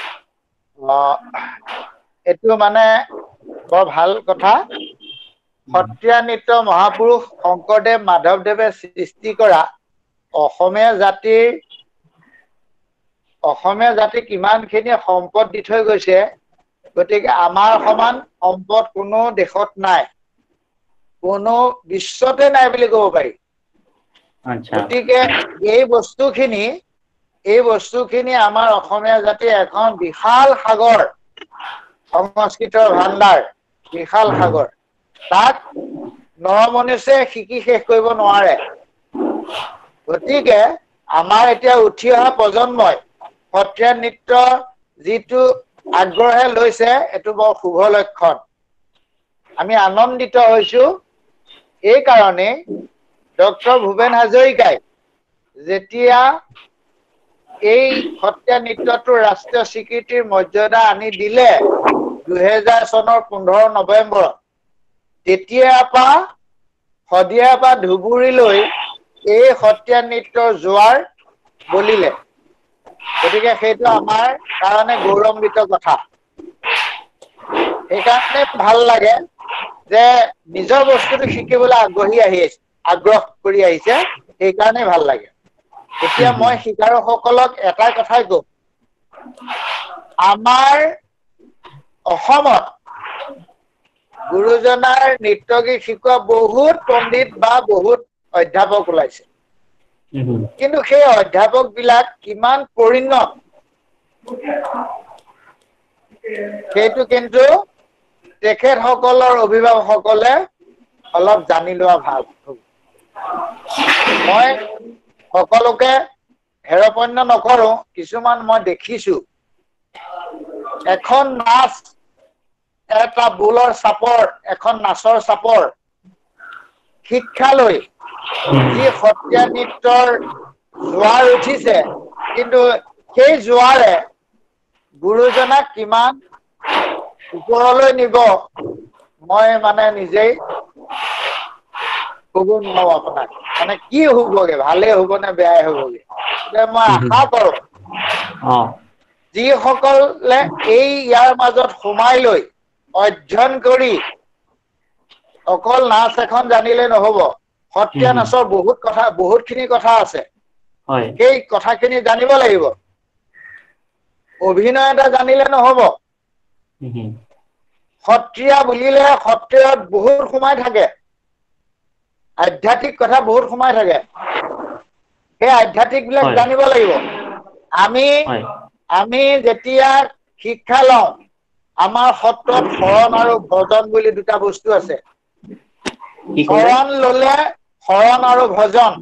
এইটো মানে বৰ ভাল কথা সত্ৰীয়া নৃত্য মহাপুৰুষ শংকৰদেৱ মাধৱদেৱে সৃষ্টি কৰা অসমীয়া জাতিৰ অসমীয়া জাতিক কিমানখিনি সম্পদ দি থৈ গৈছে গতিকে আমাৰ সমান সম্পদ কোনো দেশত নাই কোনো বিশ্বতে নাই বুলি ক'ব পাৰি গতিকে এই বস্তুখিনি এই বস্তুখিনি আমাৰ অসমীয়া জাতিৰ এখন বিশাল সাগৰ সংস্কৃতৰ ভাণ্ডাৰ বিশাল সাগৰ তাক নৰমনুষ্যে শিকি শেষ কৰিব নোৱাৰে গতিকে আমাৰ এতিয়া উঠি অহা প্ৰজন্মই সত্ৰীয়া নৃত্য যিটো আগ্ৰহে লৈছে এটো বৰ শুভ লক্ষণ আমি আনন্দিত হৈছো এই কাৰণে ডক্টৰ ভূপেন হাজৰিকাই যেতিয়া এই সত্ৰীয়া নৃত্যটো ৰাষ্ট্ৰীয় স্বীকৃতিৰ মৰ্যাদা আনি দিলে দুহেজাৰ চনৰ পোন্ধৰ নৱেম্বৰত তেতিয়াৰ পৰা শদিয়াৰ পৰা ধুবুৰীলৈ এই সত্ৰীয়া নৃত্যৰ জোৱাৰ বলিলে গতিকে সেইটো আমাৰ কাৰণে গৌৰৱান্বিত কথা সেইকাৰণে ভাল লাগে যে নিজৰ বস্তুটো শিকিবলৈ আগ্ৰহী আহি আছে আগ্ৰহ কৰি আহিছে সেইকাৰণে ভাল লাগে এতিয়া মই শিকাৰুসকলক এটা কথাই কম আমাৰ অসমত গুৰুজনাৰ নৃত্য গীত শিকোৱা বহুত পণ্ডিত বা বহুত অধ্যাপক ওলাইছে কিন্তু সেই অধ্যাপক বিলাক কিমান পৰিণত সেইটো কিন্তু তেখেতসকলৰ অভিভাৱকসকলে অলপ জানি লোৱা ভাল মই সকলোকে হেৰপন্য নকৰো কিছুমান মই দেখিছো এখন নাচ এটা বুলৰ চাপৰ এখন নাচৰ চাপৰ শিক্ষালৈ যি সত্ৰীয়া নৃত্যৰ জোৱাৰ উঠিছে কিন্তু সেই জোৱাৰে গুৰুজনাক কিমান ওপৰলৈ নিব মই মানে নিজেই ক'ব নোৱাৰো আপোনাক মানে কি হ'বগে ভালে হ'ব নে বেয়াই হ'বগে মই আশা কৰো যিসকলে এই ইয়াৰ মাজত সোমাই লৈ অধ্যয়ন কৰি অকল নাচ এখন জানিলে নহব সত্ৰীয়া নাচৰ বহুত কথা বহুতখিনি কথা আছে সেই কথাখিনি জানিব লাগিব অভিনয় এটা জানিলে নহব সত্ৰীয়া বুলিলে সত্ৰীয়াত বহুত সোমাই থাকে আধ্যাত্মিক কথা বহুত সোমাই থাকে সেই আধ্যাত্মিক বিলাক জানিব লাগিব আমি আমি যেতিয়া শিক্ষা লওঁ আমাৰ সত্ৰত শৰণ আৰু ভজন বুলি দুটা বস্তু আছে শৰণ ললে শৰণ আৰু ভজন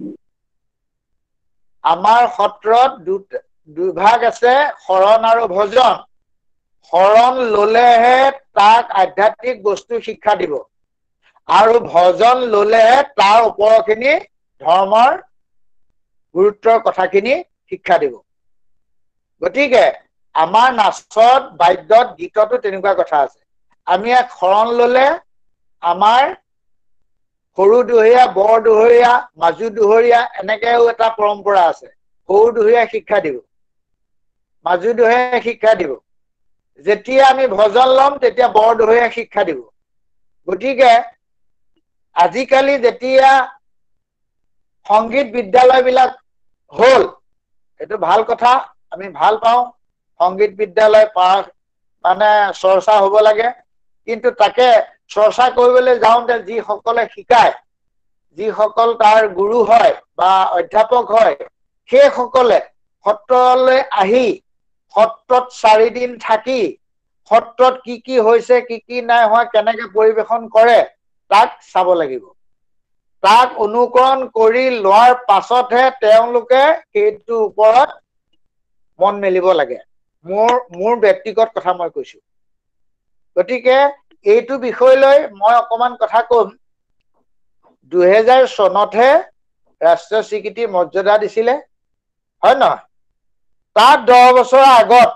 আমাৰ সত্ৰত দুভাগ আছে শৰণ আৰু ভজন শৰণ ললেহে তাক আধ্যাত্মিক বস্তু শিক্ষা দিব আৰু ভজন ললেহে তাৰ ওপৰখিনি ধৰ্মৰ গুৰুত্বৰ কথাখিনি শিক্ষা দিব গতিকে আমাৰ নাচত বাদ্যত গীততো তেনেকুৱা কথা আছে আমি এক শৰণ ললে আমাৰ সৰু দুহৰীয়া বৰ দুহৰীয়া মাজু দুহৰীয়া এনেকেও এটা পৰম্পৰা আছে সৰু দুহৰীয়া শিক্ষা দিব মাজু দুহৰীয়া শিক্ষা দিব যেতিয়া আমি ভজন লম তেতিয়া বৰ দুহৰীয়া শিক্ষা দিব গতিকে আজিকালি যেতিয়া সংগীত বিদ্যালয় বিলাক হল এটো ভাল কথা আমি ভাল পাওঁ সংগীত বিদ্যালয় পাৰ মানে চৰ্চা হ'ব লাগে কিন্তু তাকে চৰ্চা কৰিবলৈ যাওঁতে যি সকলে শিকায় যি সকল তাৰ গুৰু হয় বা অধ্যাপক হয় সেই সকলে সত্ৰলৈ আহি সত্ৰত চাৰি দিন থাকি সত্ৰত কি কি হৈছে কি কি নাই হোৱা কেনেকে পৰিবেশন কৰে তাক চাব লাগিব তাক অনুকৰণ কৰি লোৱাৰ পাছতহে তেওঁলোকে সেইটোৰ ওপৰত মন মেলিব লাগে মোৰ মোৰ ব্যক্তিগত কথা মই কৈছো গতিকে এইটো বিষয় লৈ মই অকমান কথা কম দুহেজাৰ চনতহে ৰাষ্ট্ৰীয় স্বীকৃতি মৰ্যাদা দিছিলে হয় নহয় তাত দহ বছৰ আগত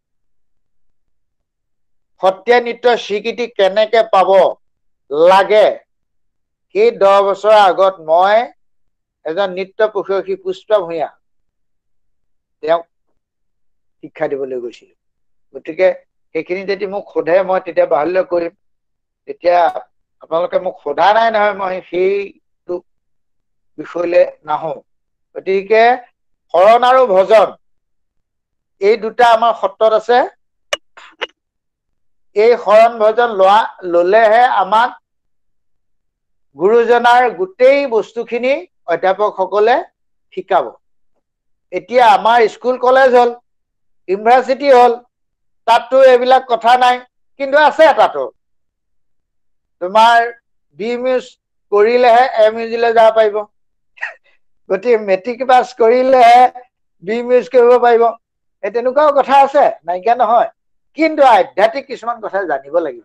সত্ৰীয়া নৃত্যৰ স্বীকৃতি কেনেকে পাব লাগে সেই দহ বছৰ আগত মই এজন নৃত্য প্ৰশিক্ষক পুষ্পা ভূঞা তেওঁক শিক্ষা দিবলৈ গৈছিলো গতিকে সেইখিনি যদি মোক সোধে মই তেতিয়া বাহুল্য কৰিম তেতিয়া আপোনালোকে মোক সোধা নাই নহয় মই সেইটো বিষয়লৈ নাহো গতিকে শৰণ আৰু ভজন এই দুটা আমাৰ সত্ৰত আছে এই শৰণ ভজন লোৱা ললেহে আমাক গুৰুজনাৰ গোটেই বস্তুখিনি অধ্যাপকসকলে শিকাব এতিয়া আমাৰ স্কুল কলেজ হল ইউনিভাৰ্চিটি হল তাততো এইবিলাক কথা নাই কিন্তু আছে তাতো তোমাৰ বি মিউজ কৰিলেহে এম ইউজিলৈ যাব পাৰিব গতিকে মেট্ৰিক পাছ কৰিলেহে বি মিউজ কৰিব পাৰিব এই তেনেকুৱাও কথা আছে নাইকিয়া নহয় কিন্তু আধ্যাত্মিক কিছুমান কথা জানিব লাগিব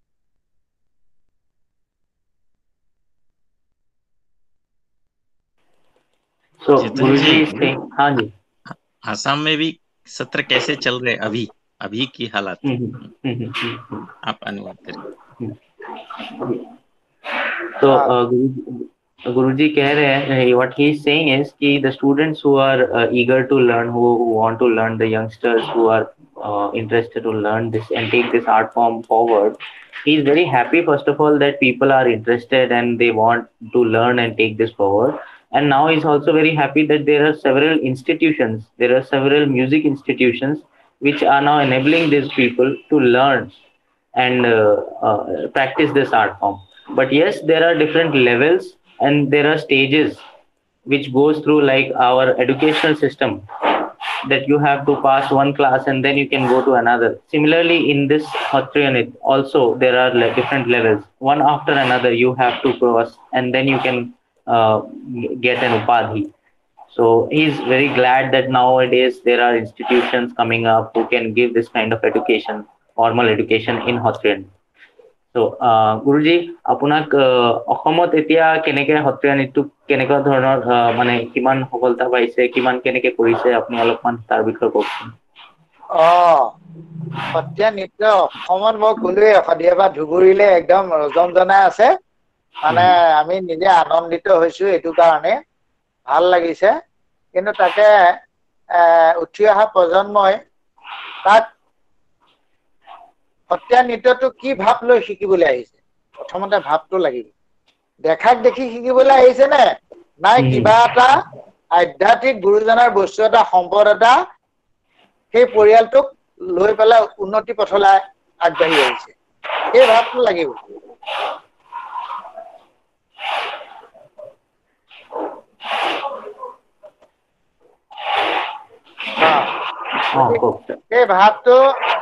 So Chetan Guruji ji, is saying, हाँ जी, आसाम में भी सत्र कैसे चल रहे अभी अभी की हालात हम्म, हम्म, हम्म, हम्म, हम्म, आप अनुवाद करें हम्म. So हाँ uh, Guruji, Guruji कह रहे हैं, what he is saying is कि the students who are uh, eager to learn, who, who want to learn, the youngsters who are uh, interested to learn this and take this art form forward, he is very happy first of all that people are interested and they want to learn and take this forward. And now he's also very happy that there are several institutions, there are several music institutions which are now enabling these people to learn and uh, uh, practice this art form. But yes, there are different levels and there are stages which goes through like our educational system, that you have to pass one class and then you can go to another. Similarly, in this Hotriyanit also there are like different levels. One after another you have to cross and then you can uh, get an upadhi. So he's very glad that nowadays there are institutions coming up who can give this kind of education, formal education in Hotriyan. So uh, Guruji, আপোনাক অসমত এতিয়া কেনেকে সত্ৰীয়া নৃত্য কেনেকুৱা ধৰণৰ মানে কিমান সফলতা পাইছে কিমান কেনেকে কৰিছে আপুনি অলপমান তাৰ বিষয়ে কওকচোন অ সত্ৰীয়া নৃত্য অসমত মই ক'লোৱে সদিয়াবা ধুবুৰীলে একদম ৰজনজনাই আছে মানে আমি নিজে আনন্দিত হৈছো এইটো কাৰণে ভাল লাগিছে কিন্তু তাকে উঠি অহা প্ৰজন্মই তাক সত্ৰীয়া নৃত্যটো কি ভাৱ লৈ শিকিবলৈ আহিছে প্ৰথমতে ভাৱটো লাগিব দেখাক দেখি শিকিবলৈ আহিছে নে নাই কিবা এটা আধ্যাত্মিক গুৰুজনাৰ বস্তু এটা সম্পদ এটা সেই পৰিয়ালটোক লৈ পেলাই উন্নতি পথলৈ আগবাঢ়ি আহিছে সেই ভাৱটো লাগিব সেই ভাৱটো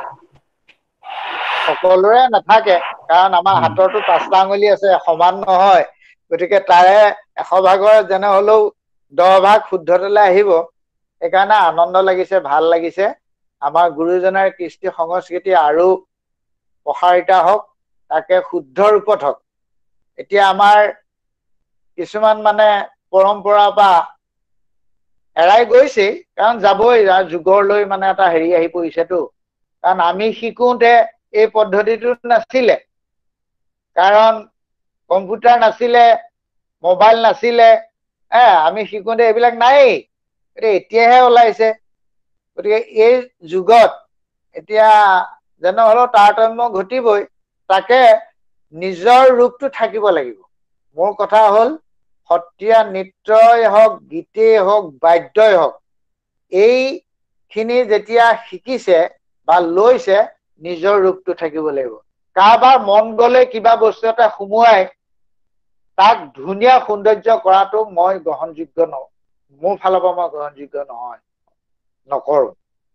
সকলোৰে নাথাকে কাৰণ আমাৰ হাতৰটো পাঁচটা আঙুলি আছে সমান নহয় গতিকে তাৰে এশ ভাগৰ যেনে হলেও দহ ভাগ শুদ্ধতলৈ আহিব সেইকাৰণে আনন্দ লাগিছে ভাল লাগিছে আমাৰ গুৰুজনাৰ কৃষ্টি সংস্কৃতি আৰু প্ৰসাৰিত হওক তাকে শুদ্ধ ৰূপত হওক এতিয়া আমাৰ কিছুমান মানে পৰম্পৰা বা এৰাই গৈছে কাৰণ যাবই যুগৰ লৈ মানে এটা হেৰি আহি পৰিছেতো কাৰণ আমি শিকোতে এই পদ্ধতিটো নাছিলে কাৰণ কম্পিউটাৰ নাছিলে মোবাইল নাছিলে এ আমি শিকোতে এইবিলাক নাই এতিয়াহে ওলাইছে গতিকে এই যুগত এতিয়া যেন হলো তাৰতম্য ঘটিবই তাকে নিজৰ ৰূপটো থাকিব লাগিব মোৰ কথা হল সত্ৰীয়া নৃত্যই হওক গীতেই হওক বাদ্যই হওক এইখিনি যেতিয়া শিকিছে বা লৈছে নিজৰ ৰূপটো থাকিব লাগিব কাৰোবাৰ মন গলে কিবা বস্তু এটা সুমুৱাই তাক ধুনীয়া সৌন্দৰ্য কৰাটো মই গ্ৰহণযোগ্য নহয় মোৰ ফালৰ পৰা মই গ্ৰহণযোগ্য নহয় নকৰো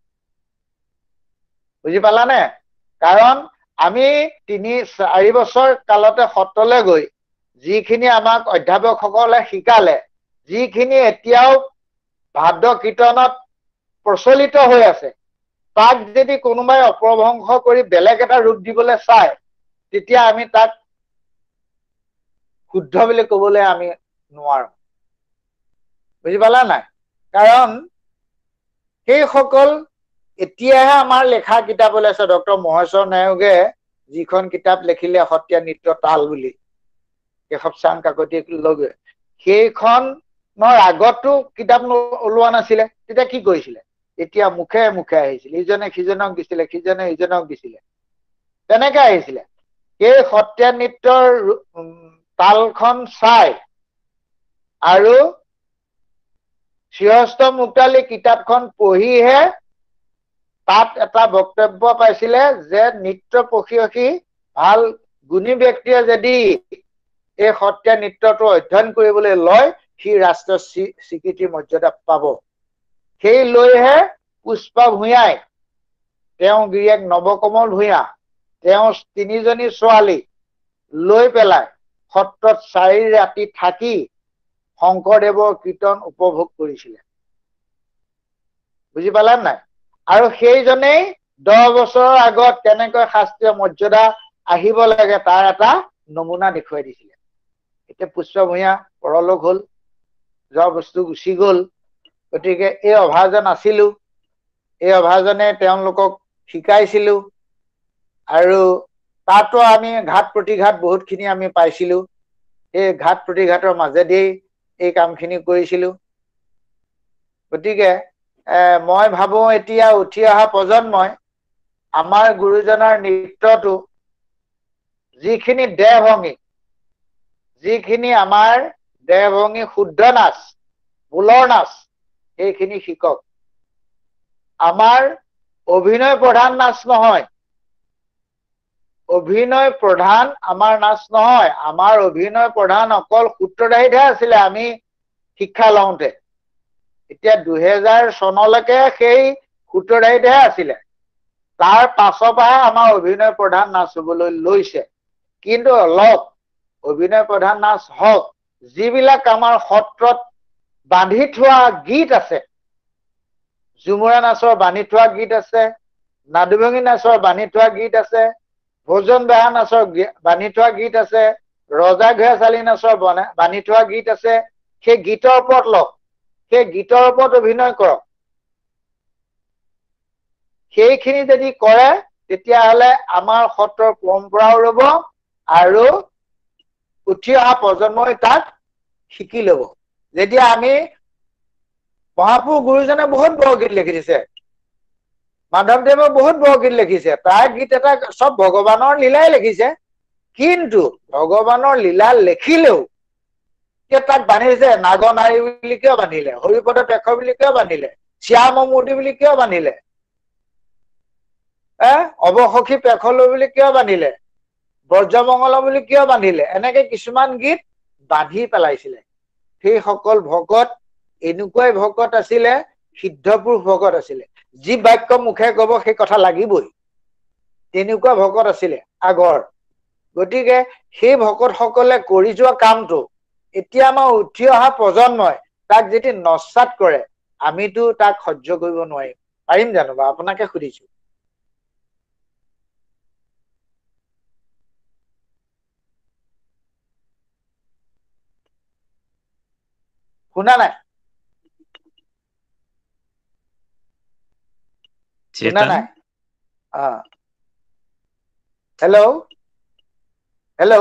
বুজি পালানে কাৰণ আমি তিনি চাৰি বছৰ কালতে সত্ৰলৈ গৈ যিখিনি আমাক অধ্যাপকসকলে শিকালে যিখিনি এতিয়াও ভাদ্য কীৰ্তনত প্ৰচলিত হৈ আছে তাক যদি কোনোবাই অপ্ৰভংশ কৰি বেলেগ এটা ৰূপ দিবলৈ চায় তেতিয়া আমি তাক শুদ্ধ বুলি ক'বলৈ আমি নোৱাৰো বুজি পালা নাই কাৰণ সেইসকল এতিয়াহে আমাৰ লেখা কিতাপ ওলাইছে ডক্টৰ মহেশ্বৰ নায়কে যিখন কিতাপ লিখিলে সত্ৰীয়া নৃত্য তাল বুলি কেশৱ চাং কাকতিক লগে সেইখনৰ আগতো কিতাপ ওলোৱা নাছিলে তেতিয়া কি কৰিছিলে এতিয়া মুখে মুখে আহিছিল ইজনে সিজনক দিছিলে সিজনে ইজনক দিছিলে তেনেকৈ আহিছিলে এই সত্ৰীয়া নৃত্যৰ তালখন চাই আৰু শ্ৰীহস্ত মুক্তালী কিতাপখন পঢ়িহে তাত এটা বক্তব্য পাইছিলে যে নৃত্য প্ৰশিক্ষী ভাল গুণী ব্যক্তিয়ে যদি এই সত্ৰীয়া নৃত্যটো অধ্যয়ন কৰিবলৈ লয় সি ৰাষ্ট্ৰীয় স্বীকৃতি মৰ্যাদা পাব সেই লৈহে পুষ্পা ভূঞাই তেওঁ গিৰিয়েক নৱকমল ভূঞা তেওঁ তিনিজনী ছোৱালী লৈ পেলাই সত্ৰত চাৰি ৰাতি থাকি শংকৰদেৱৰ কীৰ্তন উপভোগ কৰিছিলে। বুজি পালে নাই? আৰু সেইজনেই দহ বছৰৰ আগত কেনেকৈ শাস্ত্ৰীয় মৰ্যাদা আহিব লাগে তাৰ এটা নমুনা দেখুৱাই দিছিলে। এতিয়া পুষ্প ভূঞা পৰলোক হল, যোৱা বস্তু গুচি গল, গতিকে এই অভাজন আছিলো, এই অভাজনে তেওঁলোকক শিকাইছিলো আৰু তাতো আমি ঘাত প্ৰতিঘাত বহুতখিনি আমি পাইছিলো। এই ঘাত প্ৰতিঘাতৰ মাজেদি এই কামখিনি কৰিছিলো। গতিকে এ মই ভাবো এতিয়া উঠি অহা প্ৰজন্মই আমাৰ গুৰুজনাৰ নৃত্যটো যিখিনি দেহভংগী, যিখিনি আমাৰ দেহভংগী শুদ্ধ নাচ, বোলৰ নাচ, সেইখিনি শিকক। আমাৰ অভিনয় প্ৰধান নাচ নহয়, অভিনয় প্ৰধান আমাৰ নাচ নহয়, আমাৰ অভিনয় প্ৰধান অকল সূত্ৰধাৰীতহে আছিলে আমি শিক্ষা লওঁতে। এতিয়া দুহেজাৰ চনলৈকে সেই সূত্ৰধাৰীতহে আছিলে, তাৰ পাছৰ পৰাহে আমাৰ অভিনয় প্ৰধান নাচ হবলৈ লৈছে। কিন্তু অলপ অভিনয় প্ৰধান নাচ হওক, যিবিলাক আমাৰ সত্ৰত বান্ধি থোৱা গীত আছে, ঝুমুৰা নাচৰ বান্ধি থোৱা গীত আছে, নাদুভঙী নাচৰ বান্ধি থোৱা গীত আছে, ভোজন বেহা নাচৰ বান্ধি থোৱা গীত আছে, ৰজা ঘোঁৰাচালি নাচৰ বান্ধি থোৱা গীত আছে, সেই গীতৰ ওপৰত লওক, সেই গীতৰ ওপৰত অভিনয় কৰক। সেইখিনি যদি কৰে তেতিয়াহলে আমাৰ সত্ৰৰ পৰম্পৰাও ৰব আৰু উঠি অহা প্ৰজন্মই তাক শিকি লব। যেতিয়া আমি মহাপুৰুষ গুৰুজনে বহুত বৰগীত লিখি দিছে, মাধৱদেৱে বহুত বৰগীত লিখিছে, তাৰ গীত এটা চব ভগৱানৰ লীলাই লিখিছে, কিন্তু ভগৱানৰ লীলা লিখিলেও তাক বান্ধিছে নাগ নাৰী বুলি কিয় বান্ধিলে, হৰিপদ পেশ বুলি কিয় বান্ধিলে, শ্যাম মূৰ্তি বুলি কিয় বান্ধিলে, এ অৱসখী পেখলৈ বুলি কিয় বান্ধিলে, ব্ৰজমংগল বুলি কিয় বান্ধিলে, এনেকে কিছুমান গীত বান্ধি পেলাইছিলে। সেইসকল ভকত এনেকুৱাই ভকত আছিলে, সিদ্ধপুৰুষ ভকত আছিলে, যি বাক্য মুখে কব সেই কথা লাগিবই, তেনেকুৱা ভকত আছিলে আগৰ। গতিকে সেই ভকত সকলে কৰি যোৱা কামটো এতিয়া আমাৰ উঠি অহা প্ৰজন্মই তাক যদি নস্যাৎ কৰে, আমিতো তাক সহ্য কৰিব নোৱাৰিম। পাৰিম জানো বা? আপোনাকে সুধিছো। শুনা নাই? শুনা নাই? অ हेलो हेलो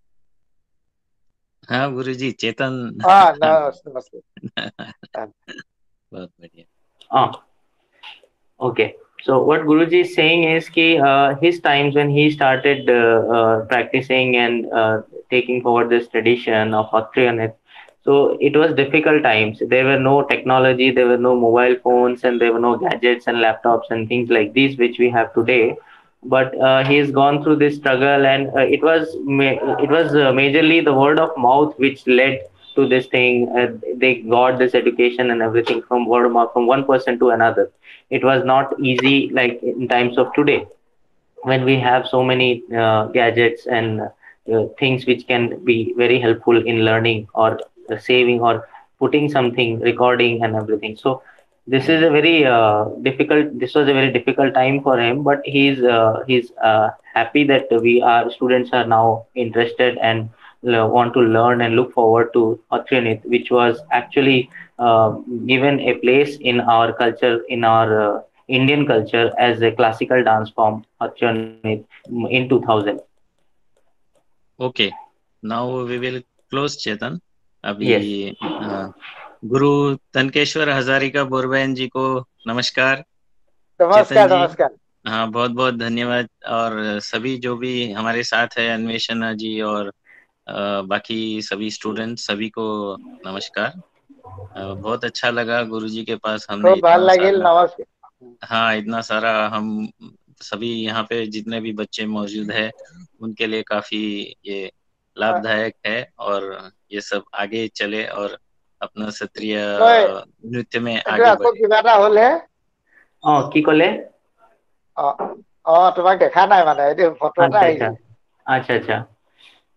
हाँ गुरुजी, चेतन। हाँ नमस्ते नमस्ते। बहुत बढ़िया। Ah, okay. So what Guruji is saying is कि uh, his times when he started uh, uh, practicing and uh, taking forward this tradition of Kshatriya Nrit, so it was difficult times. There were no technology, there were no mobile phones, and there were no gadgets and laptops and things like these which we have today. But uh, he has gone through this struggle, and uh, it was ma- it was uh, majorly the word of mouth which led to this thing. Uh, they got this education and everything from word of mouth, from one person to another. It was not easy like in times of today, when we have so many uh, gadgets and uh, things which can be very helpful in learning or uh, saving or putting something, recording and everything. So this is a very uh, difficult this was a very difficult time for him, but he's uh, he's uh, happy that we are students are now interested and uh, want to learn and look forward to Kshatriya Nrit, which was actually uh, given a place in our culture, in our uh, Indian culture, as a classical dance form, Kshatriya Nrit, in two thousand. Okay, now we will close, Chetan. अभी Yes. uh, गुरु तनकेश्वर हजारिका बोरबैन जी को नमस्कार। नमस्कार चेतन जी, नमस्कार। हाँ बहुत बहुत धन्यवाद। और सभी जो भी हमारे साथ है, अन्वेषणा जी और आ, बाकी सभी स्टूडेंट, सभी को नमस्कार। आ, बहुत अच्छा लगा गुरुजी के पास हमने खूब ভাল इतना লাগিल। सारा, नमस्कार। हाँ इतना सारा, हम सभी यहाँ पे जितने भी बच्चे मौजूद है उनके लिए काफी ये लाभदायक है, और ये सब आगे चले और अपना क्षत्रिय नृत्य में आगे আকৌ बढ़े। কিবা এটা হল হে? অ কি কলে? অ অ তোমাক দেখা নাই মানে, এইটো ফটো এটা আচ্ছা আহিছে। আচ্ছা আচ্ছা আচ্ছা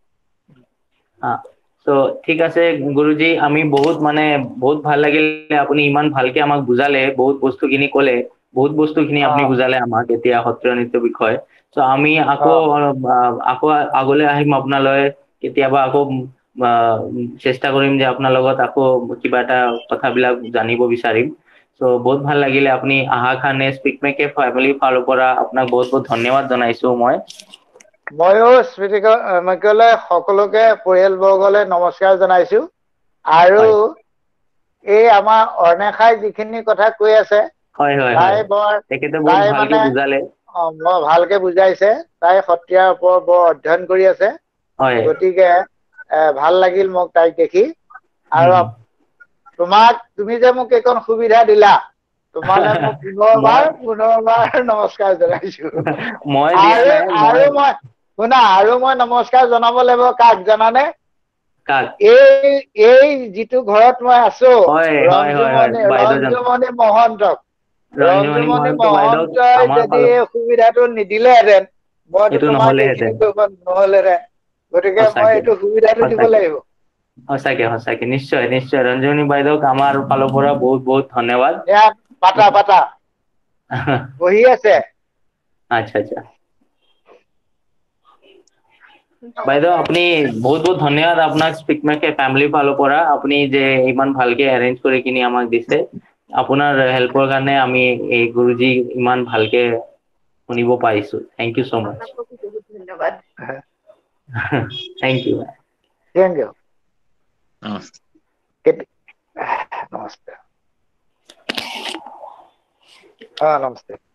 তো ঠিক আছে গুৰুজী, আমি বহুত মানে বহুত ভাল লাগিলে আপুনি ইমান ভালকে আমাক বুজালে, বহুত বস্তুখিনি ক'লে, বহুত বস্তুখিনি আপুনি বুজালে আমাক এতিয়া সত্ৰীয়া নৃত্যৰ বিষয়ে। তো আমি আকৌ আকৌ আগলৈ আহিম আপোনালৈ, কেতিয়াবা আকৌ চেষ্টা কৰিম যে আপোনাৰ লগত আকৌ কিবা এটা কথাবিলাক জানিব বিচাৰিম। তো বহুত ভাল লাগিলে আপুনি অহাৰ কাৰণে স্পিকমেকে ফেমিলিৰ ফালৰ পৰা আপোনাক বহুত বহুত ধন্যবাদ জনাইছো মই। ময়ো স্মৃতিকলৈ সকলোকে পৰিয়ালবৰ্গলৈ নমস্কাৰ জনাইছো। আৰু এই আমাৰ অৰ্ণেখাই যিখিনি কথা কৈ আছে হয় হয় তাই হয়, বৰ তেখেতে বহুত তাই ভালকে মানে বুজালে। অ বৰ ভালকে বুজাইছে। তাই সত্ৰীয়াৰ ওপৰত বৰ অধ্যয়ন কৰি আছে। হয়, গতিকে এ ভাল লাগিল মোক তাইক দেখি। হুম, আৰু হুম। তোমাক তুমি যে মোক এইকণ সুবিধা দিলা, তোমালে মই পুনৰবাৰ মই পুনৰবাৰ নমস্কাৰ জনাইছো। মই দিয়া আৰু নাই, আৰু মই শুনা, আৰু মই নমস্কাৰ জনাব লাগিব কাক জানানে? কাক? এই এই যিটো ঘৰত মই আছো, হয় হয় হয় হয়, ৰঞ্জুমণি বাইদেউজন ৰঞ্জুমণি মহন্তক ৰঞ্জুমণি ৰঞ্জুমণি মহন্ত বাইদেউক মহন্তই আমাৰ যদি ফালৰ এই সুবিধাটো নিদিলেহেঁতেন, মইতো এইটো তোমাক এইখিনি নহ'লেহেঁতেন। কৰিব নহলেহেঁতেন। গতিকে মই সঁচাকে এইটো সুবিধাটো দিব সঁচাকে লাগিব। সঁচাকে সঁচাকে, নিশ্চয় নিশ্চয়। ৰঞ্জুমণি বাইদেউক আমাৰ ফালৰ পৰা বহুত বহুত ধন্যবাদ। এয়া পাতা পাতা বহি আছে। আচ্ছা আচ্ছা। বাইদেউ আপুনি বহুত বহুত ধন্যবাদ আপোনাক স্পিকমেকে ফেমিলিৰ ফালৰ পৰা, আপুনি যে ইমান ভালকে এৰেঞ্জ কৰি কিনি আমাক দিছে। আপোনাৰ হেল্পৰ কাৰণে আমি এই গুৰুজী ইমান ভালকে শুনিব পাৰিছো। Thank you so' much. আপোনাকো বহুত ধন্যবাদ। Thank you. Thank you. नमस्ते। नमस्ते। हाँ नमस्ते।